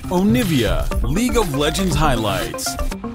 Onivia, League of Legends highlights.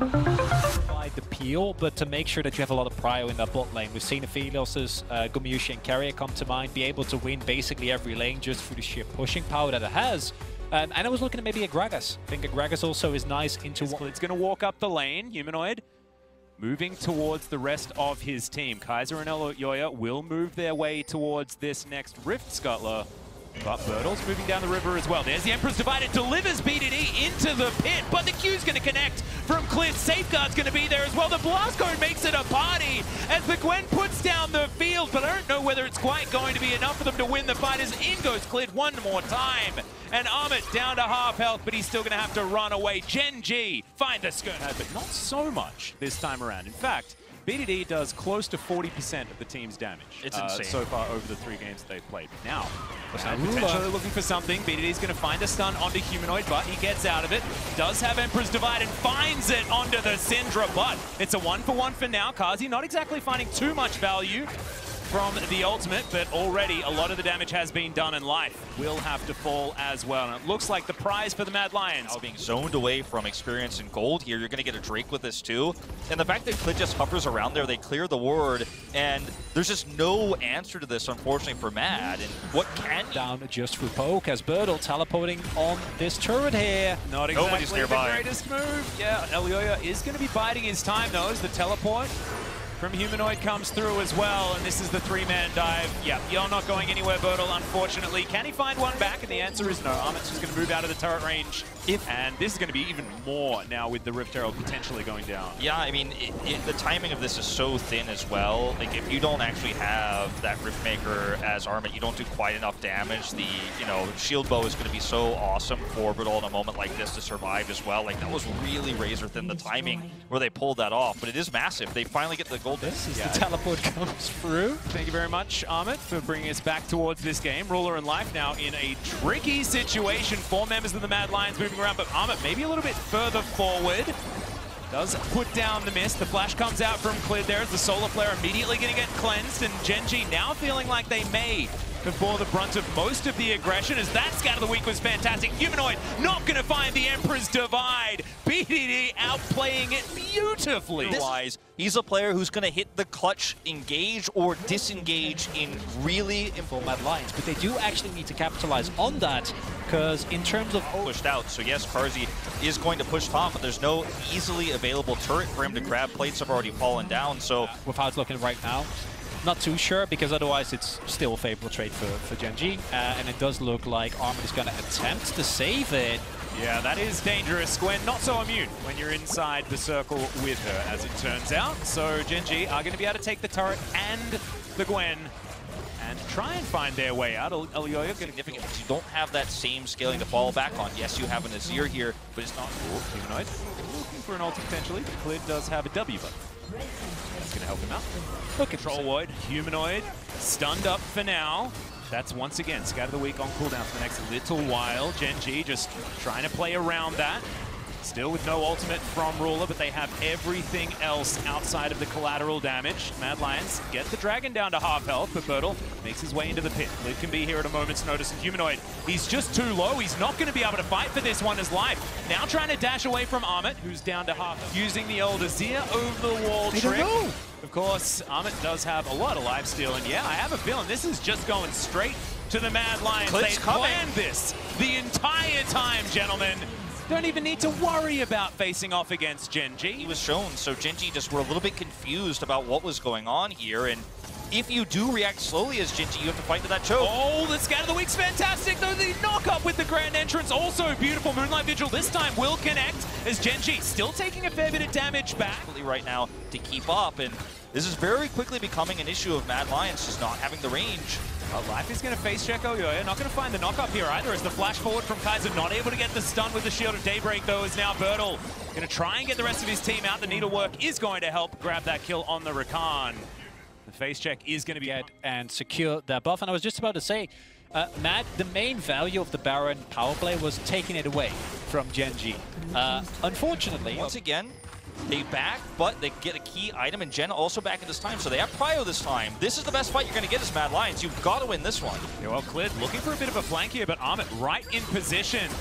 The peel, but to make sure that you have a lot of prio in that bot lane. We've seen Aphelios's Gomushi and Carrier come to mind, be able to win basically every lane just through the sheer pushing power that it has. And I was looking at maybe a Gragas. I think a Gragas also is nice into one. It's going to walk up the lane. Humanoid moving towards the rest of his team. Kaiser and Elyoya will move their way towards this next Rift Scuttler. But Birdle's moving down the river as well. There's the Emperor's Divide. It delivers BDD into the pit, but the Q's going to connect from Cliff. Safeguard's going to be there as well. The Blast Cone makes it a party as the Gwen puts down the field, but I don't know whether it's quite going to be enough for them to win the fight as in goes Cliff one more time. And Amit down to half health, but he's still going to have to run away. Gen G find the skirt, but not so much this time around. In fact, BDD does close to 40% of the team's damage. It's insane. So far over the 3 games they've played. Now, potentially looking for something. BDD's going to find a stun onto Humanoid, but he gets out of it. Does have Emperor's Divide and finds it onto the Syndra, but it's a 1-for-1 for now. Kazi not exactly finding too much value from the ultimate, but already a lot of the damage has been done, and life will have to fall as well. And it looks like the prize for the Mad Lions. Being zoned away from experience and gold here, you're going to get a Drake with this too. And the fact that Clid just hovers around there, they clear the ward, and there's just no answer to this, unfortunately, for Mad. And what can down just through poke as Birdle teleporting on this turret here. Not exactly Nobody's nearby. The greatest move. Yeah, Elyoya is going to be biding his time though as the teleport from Humanoid comes through as well, and this is the 3-man dive. Yeah, you're not going anywhere, Birdle, unfortunately. Can he find one back? And the answer is no. Amit's just going to move out of the turret range. And this is going to be even more now with the Rift Herald potentially going down. Yeah, I mean, the timing of this is so thin as well. Like, if you don't actually have that Riftmaker as Armit, you don't do quite enough damage. The, shield bow is going to be so awesome for Birdle in a moment like this to survive as well. Like, that was really razor thin, the timing where they pulled that off. But it is massive. They finally get the gold. This is the teleport comes through. Thank you very much, Amit, for bringing us back towards this game. Ruler and Life now in a tricky situation. 4 members of the Mad Lions moving around, but Amit maybe a little bit further forward. Does put down the mist. The flash comes out from Clid there as the Solar Flare immediately going to get cleansed, and Gen G now feeling like they may have bore the brunt of most of the aggression as that Scout of the Week was fantastic. Humanoid not going to find the Emperor's Divide. BDD outplaying it beautifully. He's a player who's going to hit the clutch engage or disengage in really important Mad Lions, but they do actually need to capitalize on that because in terms of pushed out. So yes, Carzzy is going to push top, but there's no easily available turret for him to grab. Plates have already fallen down, so with how it's looking right now, not too sure, because otherwise it's still a favorable trade for Gen G. And it does look like Armit is going to attempt to save it. Yeah, that is dangerous. Gwen not so immune when you're inside the circle with her, as it turns out. So Gen G are going to be able to take the turret and the Gwen and try and find their way out. Elyoya significant because you don't have that same scaling to fall back on. Yes, you have an Azir here, but it's not cool. Humanoid looking for an ulti potentially. Clid does have a W, but that's going to help him out. Look, Control Void, Humanoid stunned up for now. That's once again Scout of the Week on cooldown for the next little while. Gen G just trying to play around that. Still with no ultimate from Ruler, but they have everything else outside of the collateral damage. Mad Lions get the Dragon down to half health, but Birdle makes his way into the pit. Clid can be here at a moment's notice, and Humanoid, he's just too low. He's not going to be able to fight for this one as life. Now trying to dash away from Amit, who's down to half health. Using the old Azir over the wall trick. Of course, Amit does have a lot of lifesteal, and yeah, I have a feeling this is just going straight to the Mad Lions. They planned this the entire time, gentlemen. Don't even need to worry about facing off against Gen G. He was shown, so Gen G just were a little bit confused about what was going on here, and if you do react slowly as Gen G, you have to fight to that choke. Oh, the Scout of the Week's fantastic, though. The knock-up with the Grand Entrance, also beautiful. Moonlight Vigil this time will connect as Gen G still taking a fair bit of damage back. Right now to keep up, and this is very quickly becoming an issue of Mad Lions just not having the range. Life is going to face check Elyoya. Not going to find the knock-up here either as the flash forward from Kaiser not able to get the stun with the Shield of Daybreak, though, is now Birdle going to try and get the rest of his team out. The needlework is going to help grab that kill on the Rakan. The face check is going to be and secure that buff. And I was just about to say, Matt, the main value of the Baron power play was taking it away from Gen G. Unfortunately, once again, they back, but they get a key item, and Jen also back at this time, so they have prio this time. This is the best fight you're going to get as Mad Lions. You've got to win this one. Yeah, well, Clid looking for a bit of a flank here, but Amit right in position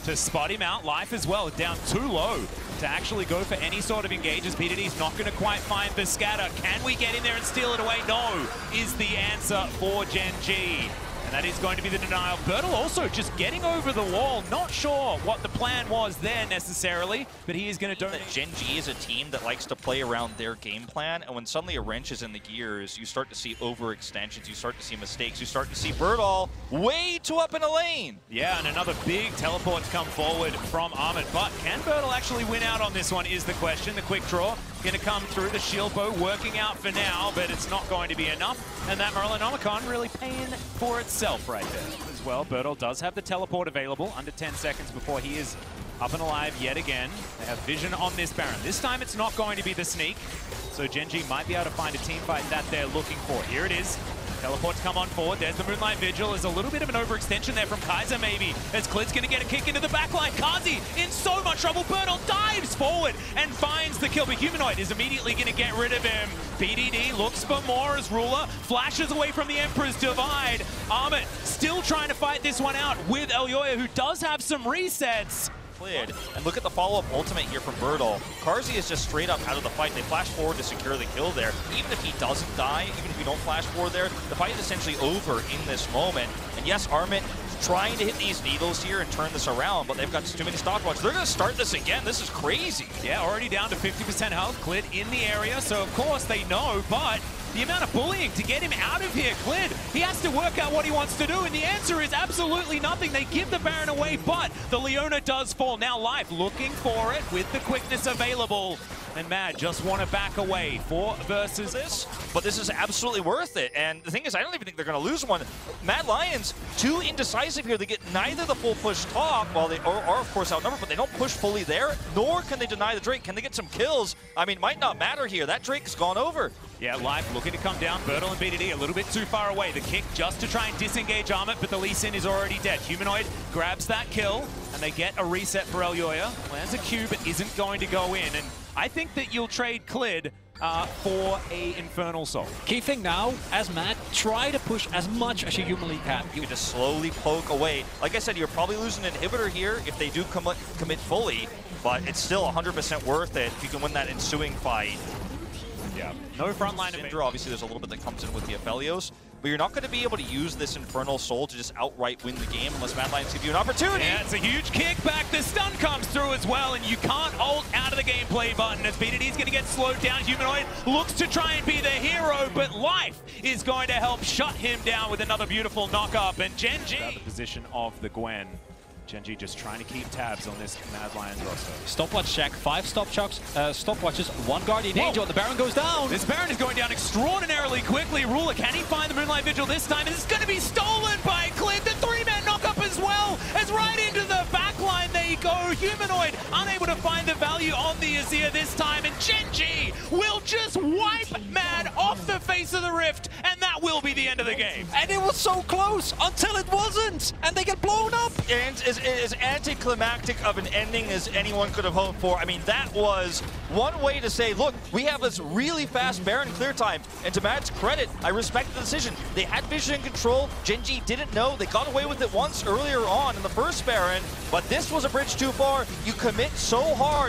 to spot him out. Life as well, down too low to actually go for any sort of engage, as PDD's not going to quite find the scatter. Can we get in there and steal it away? No, is the answer for Gen G. And that is going to be the denial. Bertel also just getting over the wall. Not sure what the plan was there necessarily, but he is going to donate. Gen G is a team that likes to play around their game plan, and when suddenly a wrench is in the gears, you start to see overextensions, you start to see mistakes, you start to see Bertel way too up in a lane. Yeah, and another big teleport to come forward from Armit, but can Bertel actually win out on this one is the question. The quick draw going to come through, the shield bow working out for now, but it's not going to be enough, and that Morellonomicon really paying for itself right there. As well, Bertel does have the teleport available under 10 seconds before he is up and alive yet again. They have vision on this Baron. This time it's not going to be the sneak, so Gen G might be able to find a team fight that they're looking for. Here it is. Teleport to come on forward. There's the Moonlight Vigil. There's a little bit of an overextension there from Kaiser maybe, as Klid's going to get a kick into the backline. Kazi in so much trouble. Bertel dives forward and finds the kill, but Humanoid is immediately going to get rid of him. PDD looks for more as Ruler flashes away from the Emperor's Divide. Armit still trying to fight this one out with Elyoya, who does have some resets. And look at the follow-up ultimate here from Bertel. Carzzy is just straight up out of the fight. They flash forward to secure the kill there. Even if he doesn't die, even if you don't flash forward there, the fight is essentially over in this moment. And yes, Armit trying to hit these needles here and turn this around, but they've got too many stopwatches. They're going to start this again. This is crazy. Yeah, already down to 50% health. Klid in the area, so of course they know, but the amount of bullying to get him out of here, Klid, he has to work out what he wants to do, and the answer is absolutely nothing. They give the Baron away, but the Leona does fall. Now Life looking for it with the quickness available. And Mad just want to back away for versus this, but this is absolutely worth it. And the thing is, I don't even think they're going to lose one. Mad Lions, too indecisive here. They get neither the full push top, while they are of course outnumbered, but they don't push fully there, nor can they deny the Drake. Can they get some kills? I mean, might not matter here. That Drake's gone over. Yeah, Life looking to come down. Bertel and BDD a little bit too far away. The kick just to try and disengage Armit, but the Lee Sin is already dead. Humanoid grabs that kill, and they get a reset for Elyoya. Lands a Q, but isn't going to go in. And I think that you'll trade Klid for a Infernal Soul. Key thing now, as Matt, try to push as much as you humanly can. You can just slowly poke away. Like I said, you're probably losing an inhibitor here if they do commit fully, but it's still 100% worth it if you can win that ensuing fight. Yeah, no frontline. Syndra, obviously there's a little bit that comes in with the Aphelios, but you're not going to be able to use this Infernal Soul to just outright win the game unless Mad Lions give you an opportunity. Yeah, it's a huge kickback. The stun comes through as well, and you can't ult out of the gameplay button as BDD's going to get slowed down. Humanoid looks to try and be the hero, but Life is going to help shut him down with another beautiful knock-up. And Gen G... the position of the Gwen. Gen G just trying to keep tabs on this Mad Lions roster. Stopwatch check, 5 stopwatches, 1 Guardian Angel, and the Baron goes down. This Baron is going down extraordinarily quickly. Ruler, can he find the Moonlight Vigil this time? And it's going to be stolen by Klid. The 3-man knock-up as well, as right into the backline they go. Humanoid unable to find the value on the Azir this time, and Gen G will just wipe Mad off the face of the Rift, and that will be the end of the game. And it was so close until it wasn't, and they get blown up. And as anticlimactic of an ending as anyone could have hoped for. I mean, that was one way to say, look, we have this really fast Baron clear time, and to Mad's credit, I respect the decision. They had vision and control. Gen G didn't know. They got away with it once earlier on in the first Baron, but this was a bridge too far. You commit so hard.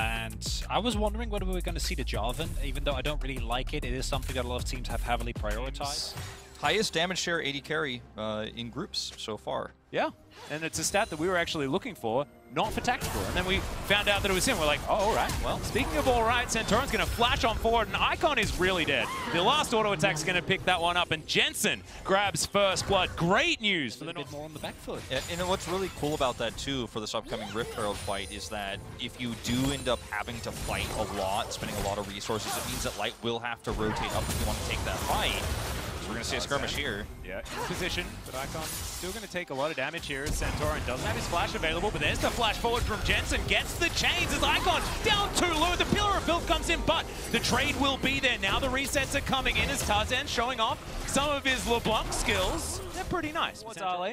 And I was wondering whether we were going to see the Jarvan, even though I don't really like it. It is something that a lot of teams have heavily prioritized. Highest damage share 80 carry in groups so far. Yeah, and it's a stat that we were actually looking for, not for tactical. And then we found out that it was him. We're like, oh, all right. Well, speaking of all right, Santorin's going to flash on forward, and Icon is really dead. The last auto attack's going to pick that one up, and Jensen grabs first blood. Great news for the bit more on the back foot. And what's really cool about that, too, for this upcoming Rift Herald fight is that if you do end up having to fight a lot, spending a lot of resources, it means that Light will have to rotate up if you want to take that fight. We're going to see a skirmish here. Yeah, in position, but Icon still going to take a lot of damage here as Santorin doesn't have his flash available, but there's the flash forward from Jensen. Gets the chains as Icon down too low. The Pillar of Filth comes in, but the trade will be there. Now the resets are coming in as Tarzan showing off some of his LeBlanc skills. They're pretty nice. What's Ale?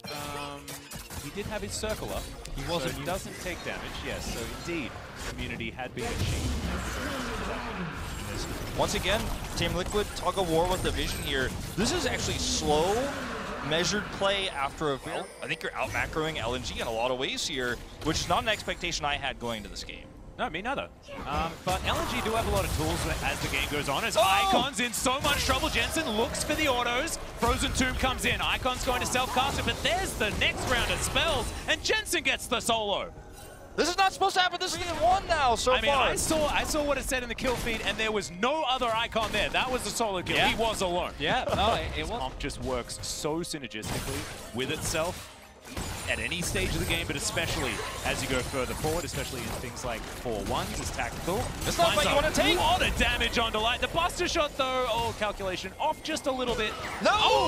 He did have his circle up. He wasn't. So he doesn't take damage, yes. So indeed, immunity had been achieved. Once again, Team Liquid tug of war with the vision here. This is actually slow measured play after a very... I think you're out-macroing LNG in a lot of ways here, which is not an expectation I had going into this game. No, me neither. But LNG do have a lot of tools as the game goes on. As Icon's in so much trouble, Jensen looks for the autos. Frozen Tomb comes in. Icon's going to self-cast it, but there's the next round of spells, and Jensen gets the solo. This is not supposed to happen. This is game 1 now so far. I saw what it said in the kill feed, and there was no other Icon there. That was the solo kill. Yeah. He was alone. Yeah, no, it was. Comp just works so synergistically with itself at any stage of the game, but especially as you go further forward, especially in things like 4-1s as tactical. It's not what you want to take. A lot of damage on Delight. The Buster Shot, though, calculation off just a little bit. No!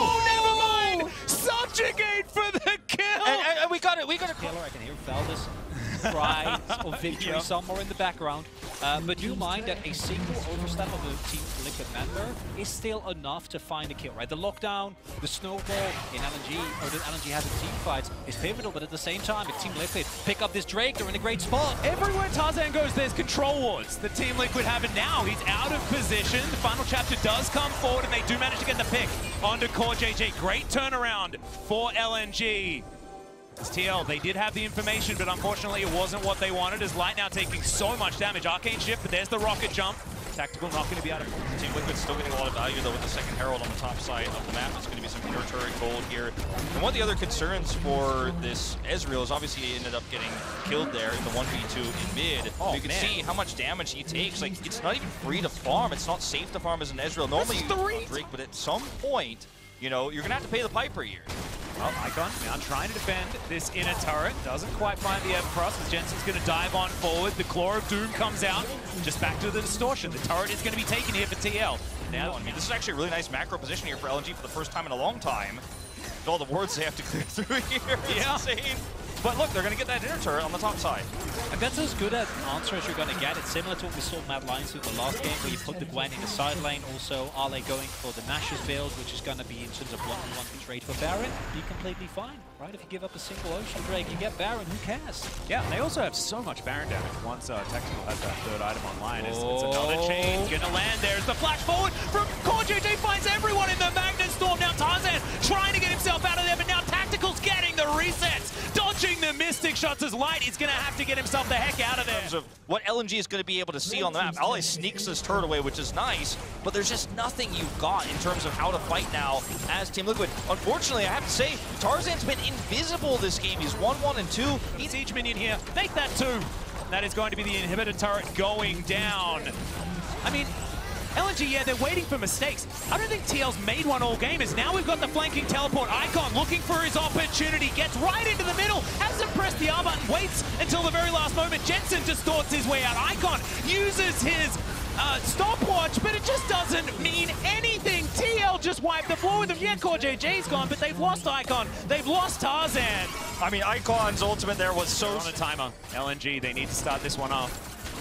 Oh, never mind! Subjugate for the kill! And we got it. Killer, I can hear Valdez cries of victory somewhere in the background. But do mind that a single overstep of a Team Liquid member is still enough to find a kill, right? The lockdown, the snowball in LNG, or that LNG has in team fights, is pivotal, but at the same time, if Team Liquid pick up this Drake, they're in a great spot. Everywhere Tarzan goes, there's control wards. The Team Liquid have it now. He's out of position. The final chapter does come forward, and they do manage to get the pick onto CoreJJ. Great turnaround for LNG. It's TL, they did have the information, but unfortunately it wasn't what they wanted, as Light now taking so much damage. Arcane Shift, but there's the rocket jump. Tactical not going to be out of it. Team Liquid's still getting a lot of value, though, with the second Herald on the top side of the map. It's going to be some inner turret gold here. And one of the other concerns for this Ezreal is obviously he ended up getting killed there in the 1v2 in mid. You can see how much damage he takes. Like, it's not even free to farm. It's not safe to farm as an Ezreal. Normally you Drake, but at some point, you know, you're going to have to pay the piper here. Well, Icon now trying to defend this inner turret. Doesn't quite find the Evercross, as Jensen's going to dive on forward. The Claw of Doom comes out. Just back to the distortion. The turret is going to be taken here for TL. Now, I mean, this is actually a really nice macro position here for LNG for the first time in a long time. With all the wards they have to clear through here. It's insane. But look, they're going to get that inner turret on the top side. And that's as good an answer as you're going to get. It's similar to what we saw Mad Lions do in the last game, where you put the Gwen in the side lane. Also, Ale going for the Nash's build, which is going to be in terms of 1-on-1 trade for Baron. Be completely fine, right? If you give up a single Ocean Drake, you get Baron. Who cares? Yeah, and they also have so much Baron damage once Tactical has that third item online. It's another chain going to land there. As the flash forward from CoreJJ finds everyone in the Magnet Storm. Now Tarzan trying to get himself out of there, but now Tactical's getting the resets. Dodging the Mystic Shots as Light is going to have to get himself the heck out of there. In terms of what LNG is going to be able to see on the map, Ale sneaks his turret away, which is nice, but there's just nothing you've got in terms of how to fight now as Team Liquid. Unfortunately, I have to say, Tarzan's been invisible this game. He's 1-1 and 2. He's Siege Minion here. Make that 2. That is going to be the inhibitor turret going down. I mean, LNG, yeah, they're waiting for mistakes. I don't think TL's made one all game, as now we've got the flanking teleport. Icon looking for his opportunity, gets right into the middle, hasn't pressed the R button, waits until the very last moment. Jensen distorts his way out. Icon uses his stopwatch, but it just doesn't mean anything. TL just wiped the floor with him. Yeah, CoreJJ's gone, but they've lost Icon. They've lost Tarzan. I mean, Icon's ultimate there was so... They're on a timer. LNG, they need to start this one off.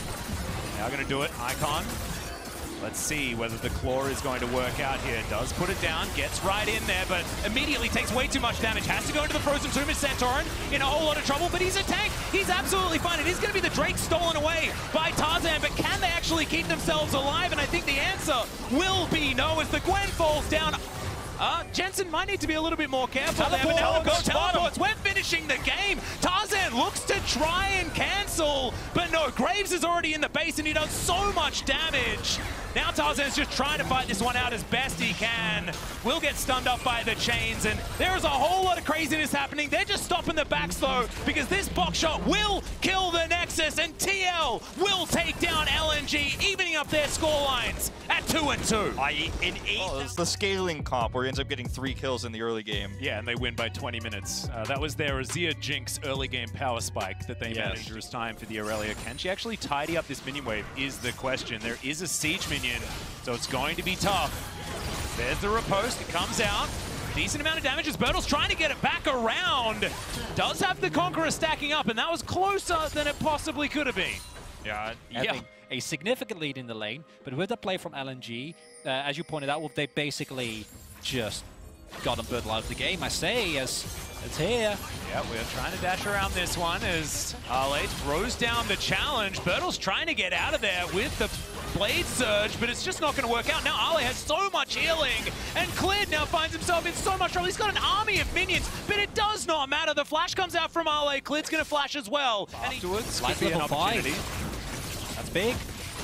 Now going to do it. Icon. Let's see whether the Claw is going to work out here. Does put it down, gets right in there, but immediately takes way too much damage. Has to go into the Frozen Tomb. Is Santorin in a whole lot of trouble, but he's a tank. He's absolutely fine. It is going to be the Drake stolen away by Tarzan, but can they actually keep themselves alive? And I think the answer will be no, as the Gwen falls down. Jensen might need to be a little bit more careful there, but now go teleports. We're finishing the game. Tarzan looks to try and cancel, but no, Graves is already in the base and he does so much damage. Now Tarzan's just trying to fight this one out as best he can. Will get stunned up by the chains, and there is a whole lot of craziness happening. They're just stopping the backs though, because this box shot will kill the Nexus, and TL will take down LNG, evening up their score lines at 2-2. In 8, it's the scaling comp where he ends up getting 3 kills in the early game. Yeah, and they win by 20 minutes. That was their Azir Jinx early game power spike that they managed to time for the Aurelia. Can she actually tidy up this minion wave is the question. There is a siege minion, so it's going to be tough. There's the riposte, it comes out. Decent amount of damage as Bertle's trying to get it back around. Does have the Conqueror stacking up, and that was closer than it possibly could have been. Yeah. A significant lead in the lane, but with the play from LNG, as you pointed out, well, they basically just got them Bertle out of the game, I say, as it's here. Yeah, we're trying to dash around this one as Ale throws down the challenge. Bertle's trying to get out of there with the Blade Surge, but it's just not going to work out. Now Ale has so much healing, and Clid now finds himself in so much trouble. He's got an army of minions, but it does not matter. The flash comes out from Ale. Clid's going to flash as well. Afterwards, could be an opportunity. 5. That's big.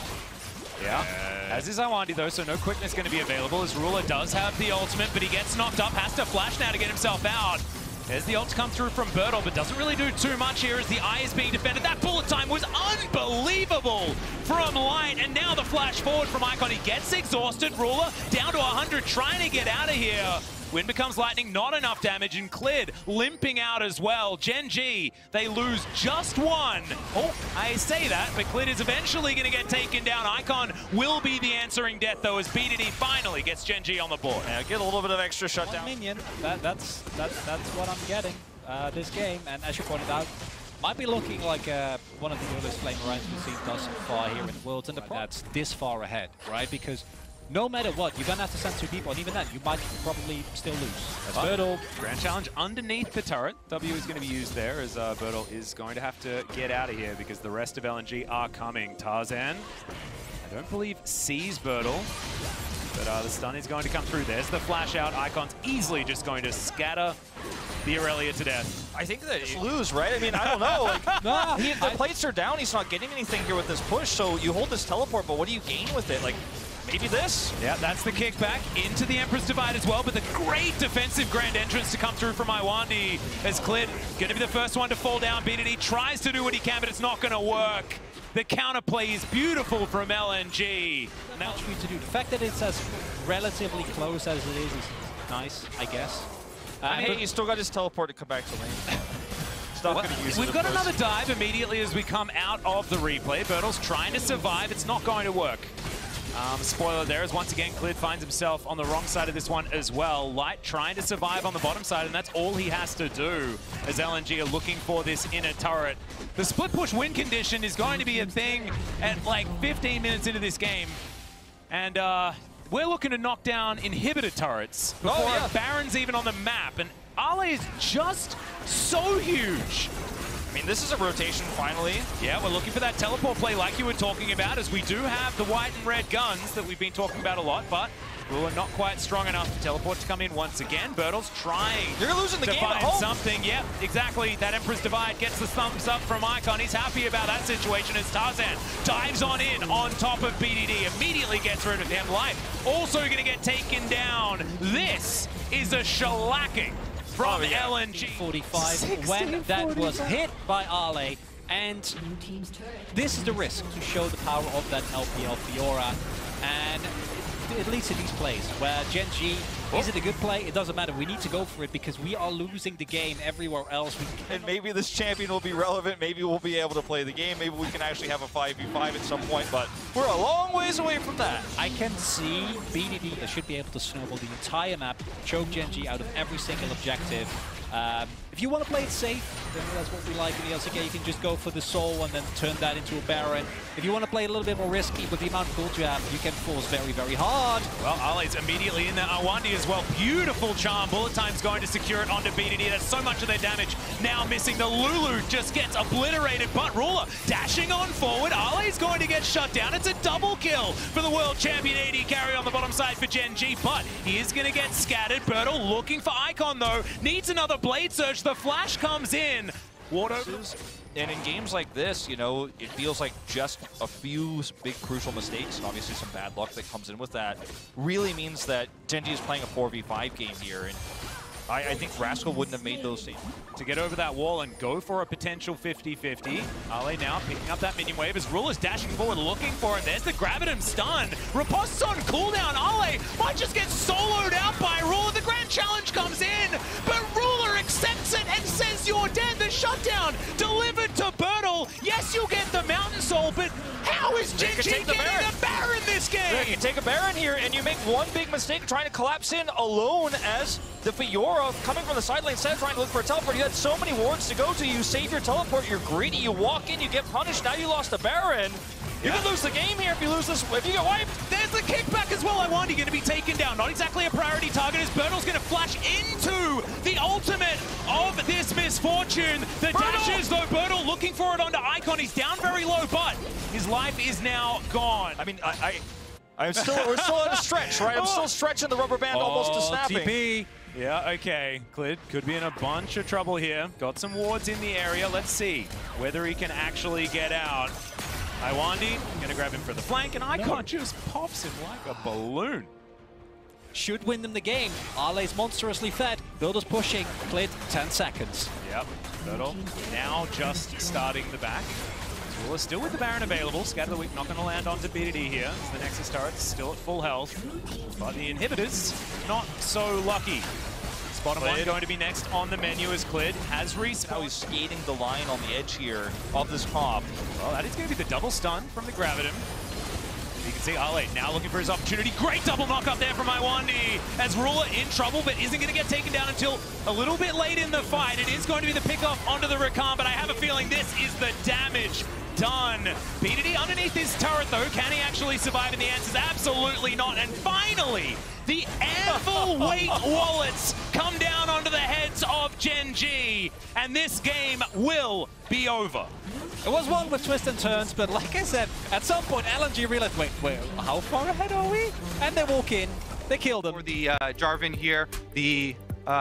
Yeah, as is Awandi though, so no quickness going to be available as Ruler does have the ultimate, but he gets knocked up, has to flash now to get himself out. There's the ult come through from Bertel, but doesn't really do too much here as the eye is being defended. That bullet time was unbelievable from Light, and now the flash forward from Icon. He gets exhausted. Ruler down to 100, trying to get out of here. Wind becomes lightning, not enough damage, and Clid limping out as well. Gen G, they lose just one. Oh, I say that, but Clid is eventually going to get taken down. Icon will be the answering death, though, as BDD finally gets Gen G on the board. Yeah, get a little bit of extra shutdown. One minion, that's what I'm getting this game, and as you pointed out, might be looking like one of the earliest flame rounds we've seen thus far here in Worlds, and that's this far ahead, right? Because no matter what, you're going to have to send 2 people, and even then, you might probably still lose. As Bertel. Grand challenge underneath the turret. W is going to be used there as Bertel is going to have to get out of here because the rest of LNG are coming. Tarzan, I don't believe sees Bertel, but the stun is going to come through. There's the flash out. Icon's easily just going to scatter the Aurelia to death. I think that you lose, right? I mean, I don't know. Like, the plates are down. He's not getting anything here with this push, so you hold this teleport, but what do you gain with it? Like, maybe this? Yeah, that's the kickback into the Emperor's Divide as well, but the great defensive grand entrance to come through from Iwandi as Clid going to be the first one to fall down. BDD tries to do what he can, but it's not going to work. The counterplay is beautiful from LNG. Now for you to do. The fact that it's as relatively close as it is nice, I guess. Hey, he's still got his teleport to come back to lane. We've got another dive immediately as we come out of the replay. Bertel's trying to survive. It's not going to work. Spoiler there is once again Clid finds himself on the wrong side of this one as well. Light trying to survive on the bottom side, and that's all he has to do as LNG are looking for this inner turret. The split push win condition is going to be a thing at like 15 minutes into this game. And we're looking to knock down inhibitor turrets before Baron's even on the map. And Ale is just so huge. I mean, this is a rotation, finally. Yeah, we're looking for that teleport play like you were talking about, as we do have the white and red guns that we've been talking about a lot, but we're not quite strong enough for teleport to come in once again. Bertel's trying You're losing the to game find at home. something. Yep, exactly. That Emperor's Divide gets the thumbs up from Icon. He's happy about that situation as Tarzan dives on in on top of BDD, immediately gets rid of him. Life also going to get taken down. This is a shellacking from LNG. 45 when that was hit by Ale, and this is the risk to show the power of that LPL Fiora, and it leads to these plays where Gen G, is it a good play? It doesn't matter. We need to go for it because we are losing the game everywhere else. And maybe this champion will be relevant. Maybe we'll be able to play the game. Maybe we can actually have a 5v5 at some point, but we're a long ways away from that. I can see BDD should be able to snowball the entire map, choke Gen G out of every single objective. If you want to play it safe, then that's what we like in the LCK. You can just go for the soul and then turn that into a Baron. If you want to play a little bit more risky with the amount of gold you have, you can force very, very hard. Well, Ale's immediately in there. Awandi as well. Beautiful charm. Bullet Time's going to secure it onto BDD. That's so much of their damage now missing. The Lulu just gets obliterated, but Ruler dashing on forward. Ale's going to get shut down. It's a double kill for the world champion AD carry on the bottom side for Gen G, but he is going to get scattered. Bertel looking for Icon, though. Needs another Blade Surge. The flash comes in. And in games like this, you know, it feels like just a few big crucial mistakes and obviously some bad luck that comes in with that really means that Gen G is playing a 4v5 game here. And I think Rascal wouldn't have made those saves. To get over that wall and go for a potential 50-50. Ale now picking up that minion wave as Ruler's dashing forward looking for it. There's the Gravitum stun. Ripost's on cooldown. Ale might just get soloed out by Ruler. The grand challenge comes in, but Ruler accepts it and says you're dead. The shutdown delivered to Bertel. Yes, you'll get the Mountain Soul, but how is Gen G getting a Baron this game? Yeah, you take a Baron here and you make one big mistake trying to collapse in alone as the Fiora coming from the side lane instead of trying to look for a teleport. You had so many wards to go to. You save your teleport, you're greedy, you walk in, you get punished, now you lost a Baron. You could lose the game here if you lose this, if you get wiped. There's gets the kickback as well. Iwandi going to be taken down. Not exactly a priority target as Bertle's going to flash into the ultimate of this misfortune. The dashes, though, Bertle looking for it onto Icon. He's down very low, but his life is now gone. I mean, we're still on a stretch, right? I'm still stretching the rubber band almost to snapping. TP. Yeah, okay. Clid could be in a bunch of trouble here. Got some wards in the area. Let's see whether he can actually get out. Iwandi gonna grab him for the flank, and Icon just pops him like a balloon. Should win them the game. Arley's monstrously fed. Builder's pushing. Clid, 10 seconds. Yep, Bertle now just starting the back. Zula still with the Baron available. Scatter the Weak not gonna land onto BDD here. The Nexus turret's still at full health. But the inhibitors, not so lucky. Bottom one going to be next on the menu as Clid has respawned. How he's skating the line on the edge here of this pop. Well, that is going to be the double stun from the Gravitum. You can see Arley now looking for his opportunity. Great double knock up there from Iwandi as Rula in trouble, but isn't going to get taken down until a little bit late in the fight. It is going to be the pickoff onto the Rakan, but I have a feeling this is the damage done. BDD underneath his turret, though. Can he actually survive? And the answer is absolutely not. And finally, the Anvil weight wallets come down onto the heads of Gen G, and this game will be over. It was one with twists and turns, but like I said, at some point LNG realized, wait, how far ahead are we? And they walk in, they kill them. For the Jarvan here, the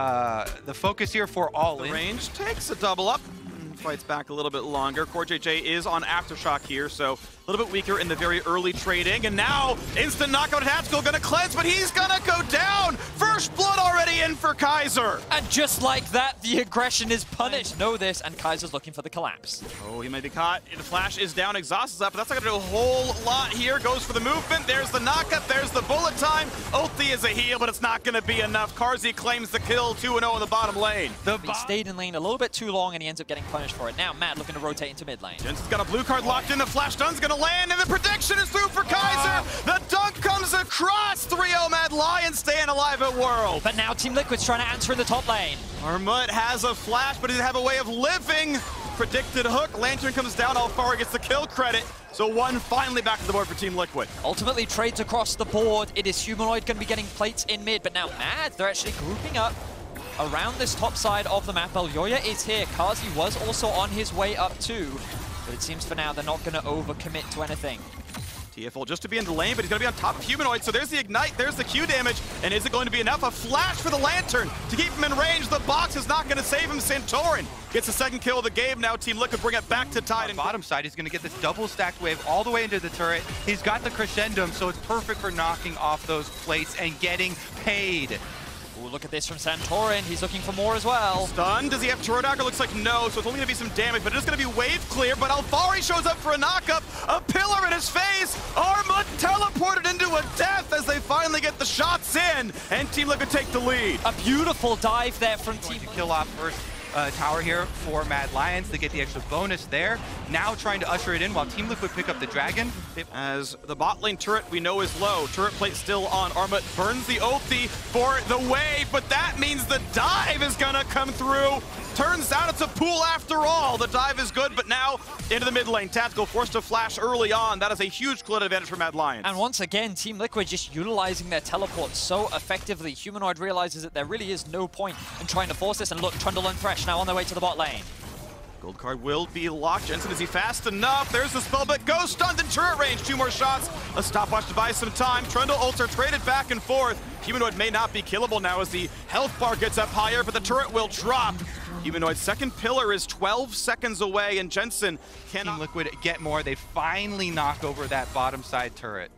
focus here for all in. Range takes a double up. Fights back a little bit longer. CoreJJ is on Aftershock here, so a little bit weaker in the very early trading. And now, instant knockout Tactical gonna cleanse, but he's gonna go down! First blood already in for Kaiser! And just like that, the aggression is punished. Know this, and Kaiser's looking for the collapse. Oh, he may be caught. The flash is down, exhaust is up, but that's not gonna do a whole lot here. Goes for the movement, there's the knockup, there's the bullet time. Ulti is a heal, but it's not gonna be enough. Carzzy claims the kill, 2-0 in the bottom lane. He stayed in lane a little bit too long, and he ends up getting punished for it. Now Matt looking to rotate into mid lane. Jensen's got a blue card locked in, the flash stun's gonna land, and the prediction is through for Kaiser! The dunk comes across, 3-0 Mad Lions staying alive at World. But now Team Liquid's trying to answer in the top lane. Armut has a flash, but he doesn't have a way of living. Predicted hook, Lantern comes down, Alfaro gets the kill credit. So one finally back to the board for Team Liquid. Ultimately trades across the board. It is Humanoid going to be getting plates in mid, but now Mad, they're actually grouping up around this top side of the map. Elyoya is here. Carzzy was also on his way up too, but it seems for now they're not going to overcommit to anything. TFL just to be in the lane, but he's going to be on top of Humanoid, so there's the Ignite, there's the Q damage, and is it going to be enough? A flash for the Lantern to keep him in range. The box is not going to save him. Santorin gets the second kill of the game. Now Team Liquid bring it back to tied. On bottom side, he's going to get this double stacked wave all the way into the turret. He's got the Crescendum, so it's perfect for knocking off those plates and getting paid. Ooh, look at this from Santorin. He's looking for more as well. Stun. Does he have Turret Dagger? Looks like no, so it's only going to be some damage, but it is going to be wave clear. But Alfari shows up for a knockup. A pillar in his face. Armut teleported into a death as they finally get the shots in. And Team Liquid take the lead. A beautiful dive there from Team To kill off first tower here for Mad Lions to get the extra bonus there. Now trying to usher it in while Team Liquid pick up the Dragon. As the bot lane turret we know is low. Turret plate still on. Armut burns the ulti for the wave, but that means the dive is gonna come through. Turns out it's a pool after all. The dive is good, but now into the mid lane. Tactical forced to flash early on. That is a huge clit advantage for Mad Lions. And once again, Team Liquid just utilizing their teleport so effectively. Humanoid realizes that there really is no point in trying to force this. And look, Trundle and Thresh now on their way to the bot lane. Gold card will be locked. Jensen, is he fast enough? There's the spell, but goes stunned in turret range. 2 more shots. A stopwatch to buy some time. Trundle ults are traded back and forth. Humanoid may not be killable now as the health bar gets up higher, but the turret will drop. Humanoid's second pillar is 12 seconds away, and Jensen cannot... Team Liquid get more. They finally knock over that bottom side turret.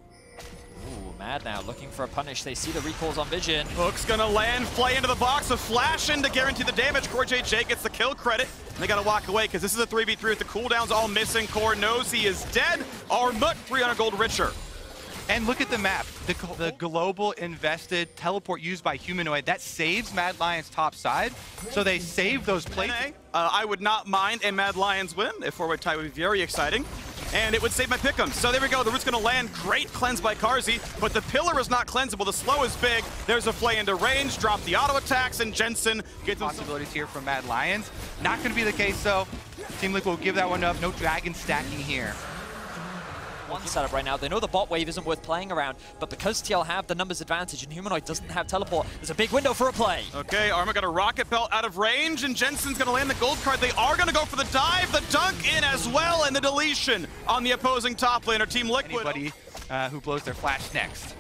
Ooh, Mad now looking for a punish. They see the recalls on Vision. Hook's gonna land, fly into the box, a flash in to guarantee the damage. CoreJJ gets the kill credit. And they gotta walk away because this is a 3v3 with the cooldowns all missing. Core knows he is dead. Armut 300 gold richer. And look at the map. The global invested teleport used by Humanoid, that saves Mad Lions top side. So they save those plates. I would not mind a Mad Lions win. A 4-way tie would be very exciting. And it would save my pick'em. So there we go. The root's going to land. Great cleanse by Carzzy, but the pillar is not cleansable. The slow is big. There's a flay into range. Drop the auto attacks, and Jensen gets Possibilities here from Mad Lions. Not going to be the case, though. Team Liquid will give that one up. No dragon stacking here. one setup right now. They know the bot wave isn't worth playing around, but because TL have the numbers advantage and Humanoid doesn't have teleport, there's a big window for a play. Okay, Arma got a rocket belt out of range, and Jensen's gonna land the gold card. They are gonna go for the dive, the dunk in as well, and the deletion on the opposing top laner, Team Liquid. Anybody who blows their flash next.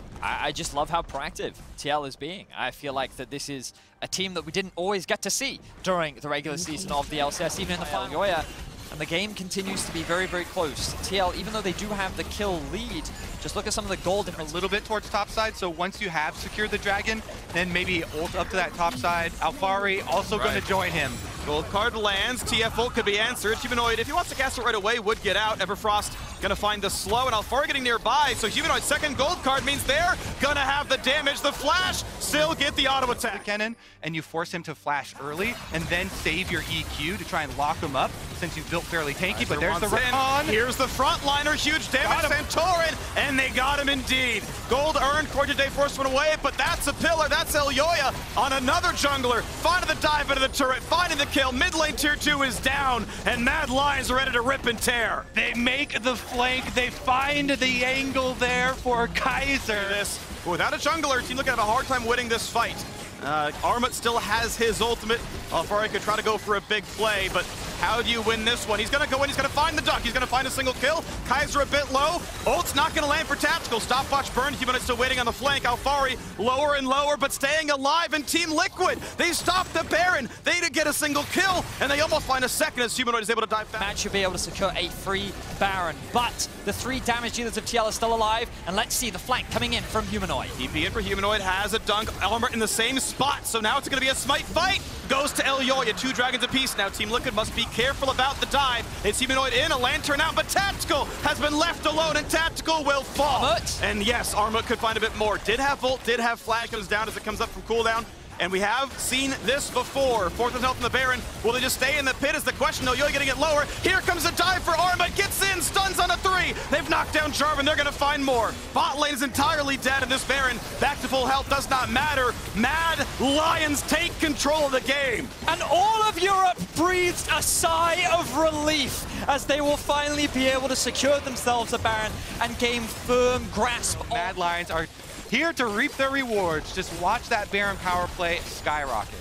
I just love how proactive TL is being. I feel like that this is a team that we didn't always get to see during the regular season of the LCS, even in the final. Yoya, and the game continues to be very, very close. TL, even though they do have the kill lead, just look at some of the goal difference. A little bit towards top side, so once you have secured the dragon, then maybe ult up to that top side. Alphari also going to join him. Gold card lands, TF ult could be answered. Humanoid, if he wants to cast it right away, would get out. Everfrost gonna find the slow, and Alphari getting nearby, so Humanoid's second gold card means they're gonna have the damage. The flash, still get the auto attack. Kennen, and you force him to flash early, and then save your EQ to try and lock him up, since you've built fairly tanky, but there's the recon. Here's the frontliner, huge damage, Santorin, and they got him indeed. Gold earned, CoreJJ forced one away, but that's a pillar, that's Elyoya on another jungler, finding the dive into the turret, finding the kill, mid lane tier 2 is down, and Mad Lions are ready to rip and tear. They make the flank, they find the angle there for Kaiser. Without a jungler, Team Liquid have a hard time winning this fight. Armut still has his ultimate. Alphari could try to go for a big play, but how do you win this one? He's gonna go in, he's gonna find the dunk, he's gonna find a single kill. Kaiser a bit low, ult's not gonna land for Tactical. Stopwatch burn, Humanoid still waiting on the flank. Alphari lower and lower, but staying alive, and Team Liquid, they stop the Baron. They did get a single kill, and they almost find a second as Humanoid is able to dive back. Mad should be able to secure a free Baron, but the 3 damage dealers of TL are still alive, and let's see the flank coming in from Humanoid. TP in for Humanoid, has a dunk, Elmer in the same spot, so now it's gonna be a smite fight. Goes to Elyoya, 2 dragons apiece. Now Team Liquid must be careful about the dive. It's Humanoid in, a lantern out, but Tactical has been left alone, and Tactical will fall. Armut. And yes, Armut could find a bit more. Did have Volt, did have Flag, comes down as it comes up from cooldown. And we have seen this before. 4th health from the Baron. Will they just stay in the pit is the question. Elyoya getting it lower. Here comes a dive for Armut. Gets in, stuns on a 3. They've knocked down Jarvan. They're going to find more. Bot lane is entirely dead, and this Baron back to full health does not matter. Mad Lions take control of the game. And all of Europe breathed a sigh of relief as they will finally be able to secure themselves a Baron and gain firm grasp. Mad Lions are here to reap their rewards. Just watch that Baron power play skyrocket.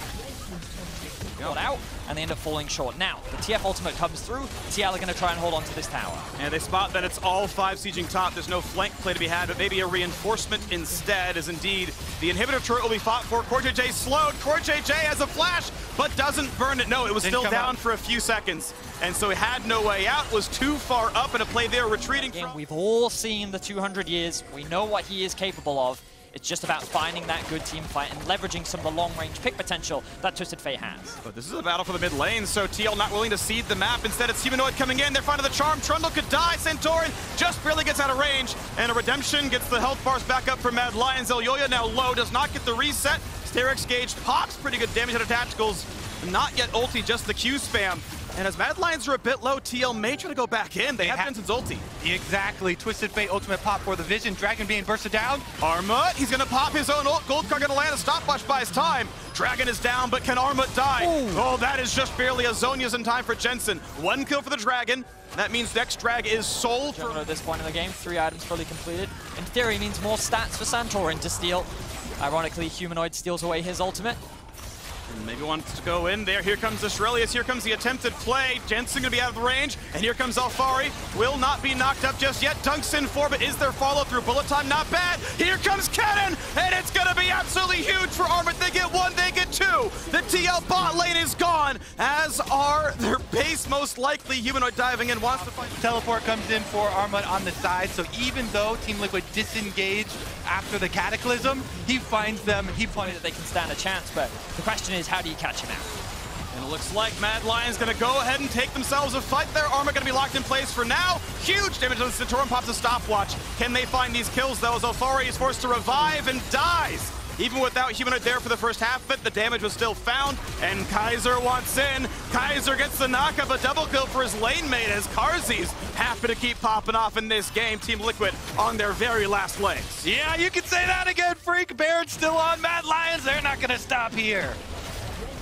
Got out, and they end up falling short. Now, the TF ultimate comes through. TL are going to try and hold on to this tower. And they spot that it's all 5 sieging top. There's no flank play to be had, but maybe a reinforcement instead, as indeed the inhibitor turret will be fought for. CoreJJ slowed. CoreJJ has a flash, but doesn't burn it. No, it was still down for a few seconds. And so he had no way out, was too far up in a play there, retreating from. We've all seen the 200 years. We know what he is capable of. It's just about finding that good team fight and leveraging some of the long-range pick potential that Twisted Fate has. But this is a battle for the mid lane, so TL not willing to cede the map. Instead, it's Humanoid coming in. They're finding the charm. Trundle could die. Santorin just barely gets out of range. And a redemption gets the health bars back up for Mad Lions. Elyoya now low, does not get the reset. Sterex Gauge pops pretty good damage out of Tacticals. Not yet ulti, just the Q spam. And as Mad Lions are a bit low, TL may try to go back in. They have Jensen's ulti. Exactly. Twisted Fate ultimate pop for the Vision. Dragon being bursted down. Armut, he's going to pop his own ult. Gold card going to land. A stopwatch buys time. Dragon is down, but can Armut die? Ooh. Oh, that is just barely a Zhonya's in time for Jensen. 1 kill for the Dragon. That means next drag is sold. At this point in the game, 3 items fully completed. In theory, means more stats for Santorin to steal. Ironically, Humanoid steals away his ultimate. Maybe wants to go in there. Here comes Aurelius. Here comes the attempted play. Jensen going to be out of the range. And here comes Alphari. Will not be knocked up just yet. Dunks in 4, but is there follow-through? Bullet time, not bad. Here comes Kennen. And it's going to be absolutely huge for Armut. They get 1, they get 2. The TL bot lane is gone, as are their base most likely. Humanoid diving in, wants to fight. Teleport comes in for Armut on the side. So even though Team Liquid disengaged after the Cataclysm, he finds them. He finds that they can stand a chance, but the question is, how do you catch him out? And it looks like Mad Lions going to go ahead and take themselves a fight there. Armut going to be locked in place for now. Huge damage on the Santorin, pops a stopwatch. Can they find these kills though, as Alphari is forced to revive and dies? Even without Humanoid there for the first half of it, the damage was still found, and Kaiser wants in. Kaiser gets the knockup, a double kill for his lane mate, as Karzi's happy to keep popping off in this game. Team Liquid on their very last legs. Yeah, you can say that again, Freak. Baron's still on. Mad Lions, they're not going to stop here.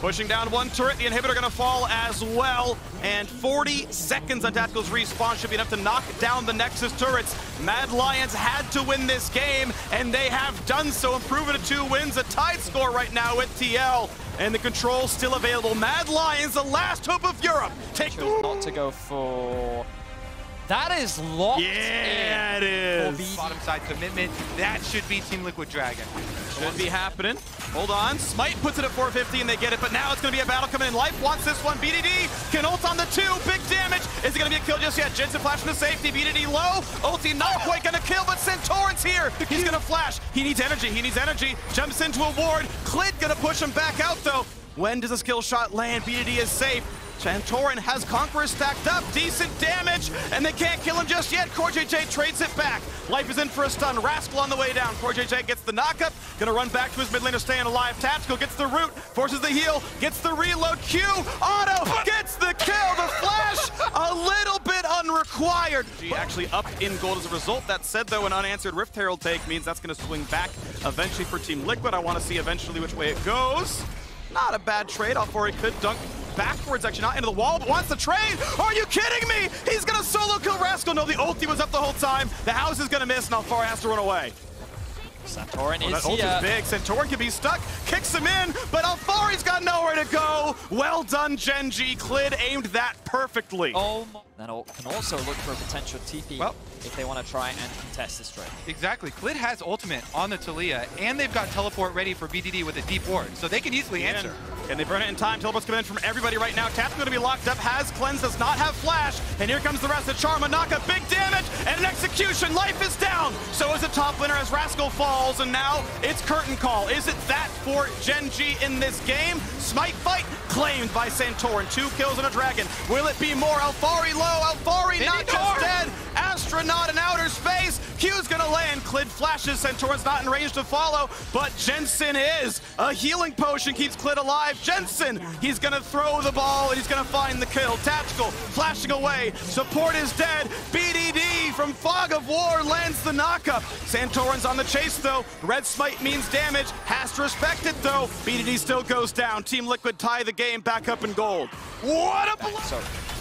Pushing down one turret, the inhibitor gonna fall as well. And 40 seconds on Tactical's respawn should be enough to knock down the Nexus turrets. Mad Lions had to win this game, and they have done so, improving to 2 wins, a tied score right now with TL. And the control still available. Mad Lions, the last hope of Europe. Take not to go for... That is locked in. Yeah, it is. Bottom side commitment. That should be Team Liquid Dragon. Should be happening. Hold on. Smite puts it at 450 and they get it, but now it's going to be a battle coming in. Life wants this one. BDD can ult on the 2. Big damage. Is it going to be a kill just yet? Jensen flashing to safety. BDD low. Ulti not quite going to kill, but Santorin's here. He's going to flash. He needs energy. He needs energy. Jumps into a ward. Clid going to push him back out, though. When does a skill shot land? BDD is safe. Santorin has Conqueror stacked up, decent damage, and they can't kill him just yet. CoreJJ trades it back. Life is in for a stun. Rascal on the way down. CoreJJ gets the knockup, gonna run back to his mid laner, staying alive. Tactical gets the root, forces the heal, gets the reload. Q, auto, gets the kill, the flash, a little bit unrequired. He actually up in gold as a result. That said, though, an unanswered Rift Herald take means that's gonna swing back eventually for Team Liquid. I wanna see eventually which way it goes. Not a bad trade, Alphari could dunk backwards, actually not into the wall, but wants the trade. Are you kidding me? He's gonna solo kill Rascal. No, the ulti was up the whole time. The house is gonna miss, and Alphari has to run away. Santorin is that ult here. is big. Santorin can be stuck, kicks him in, but Alphari's got nowhere to go. Well done, Gen G. Clid aimed that perfectly. Oh, that can also look for a potential TP if they want to try and contest this trade. Exactly. Clid has ultimate on the Taliyah, and they've got teleport ready for BDD with a deep ward, so they can easily answer. And they burn it in time. Teleport's coming in from everybody right now. Tap's going to be locked up. Has cleanse, does not have flash. And here comes the rest of Charma. Naka, big damage and an execution. Life is down. So is the top winner as Rascal falls. And now it's curtain call. Is it that for Gen G in this game? Smite fight claimed by Santorin. 2 kills and a dragon. Will it be more? Alphari low. Alphari not just dead. Astronaut in outer space. Q's gonna land. Clid flashes. Santorin's not in range to follow, but Jensen is. A healing potion keeps Clid alive. Jensen, he's gonna throw the ball and he's gonna find the kill. Tactical flashing away. Support is dead. BDD from Fog of War lands the knockup. Santorin's on the chase though. Red Smite means damage. Has to respect it though. BDD still goes down. Team Liquid tie the game back up in gold. What a blow!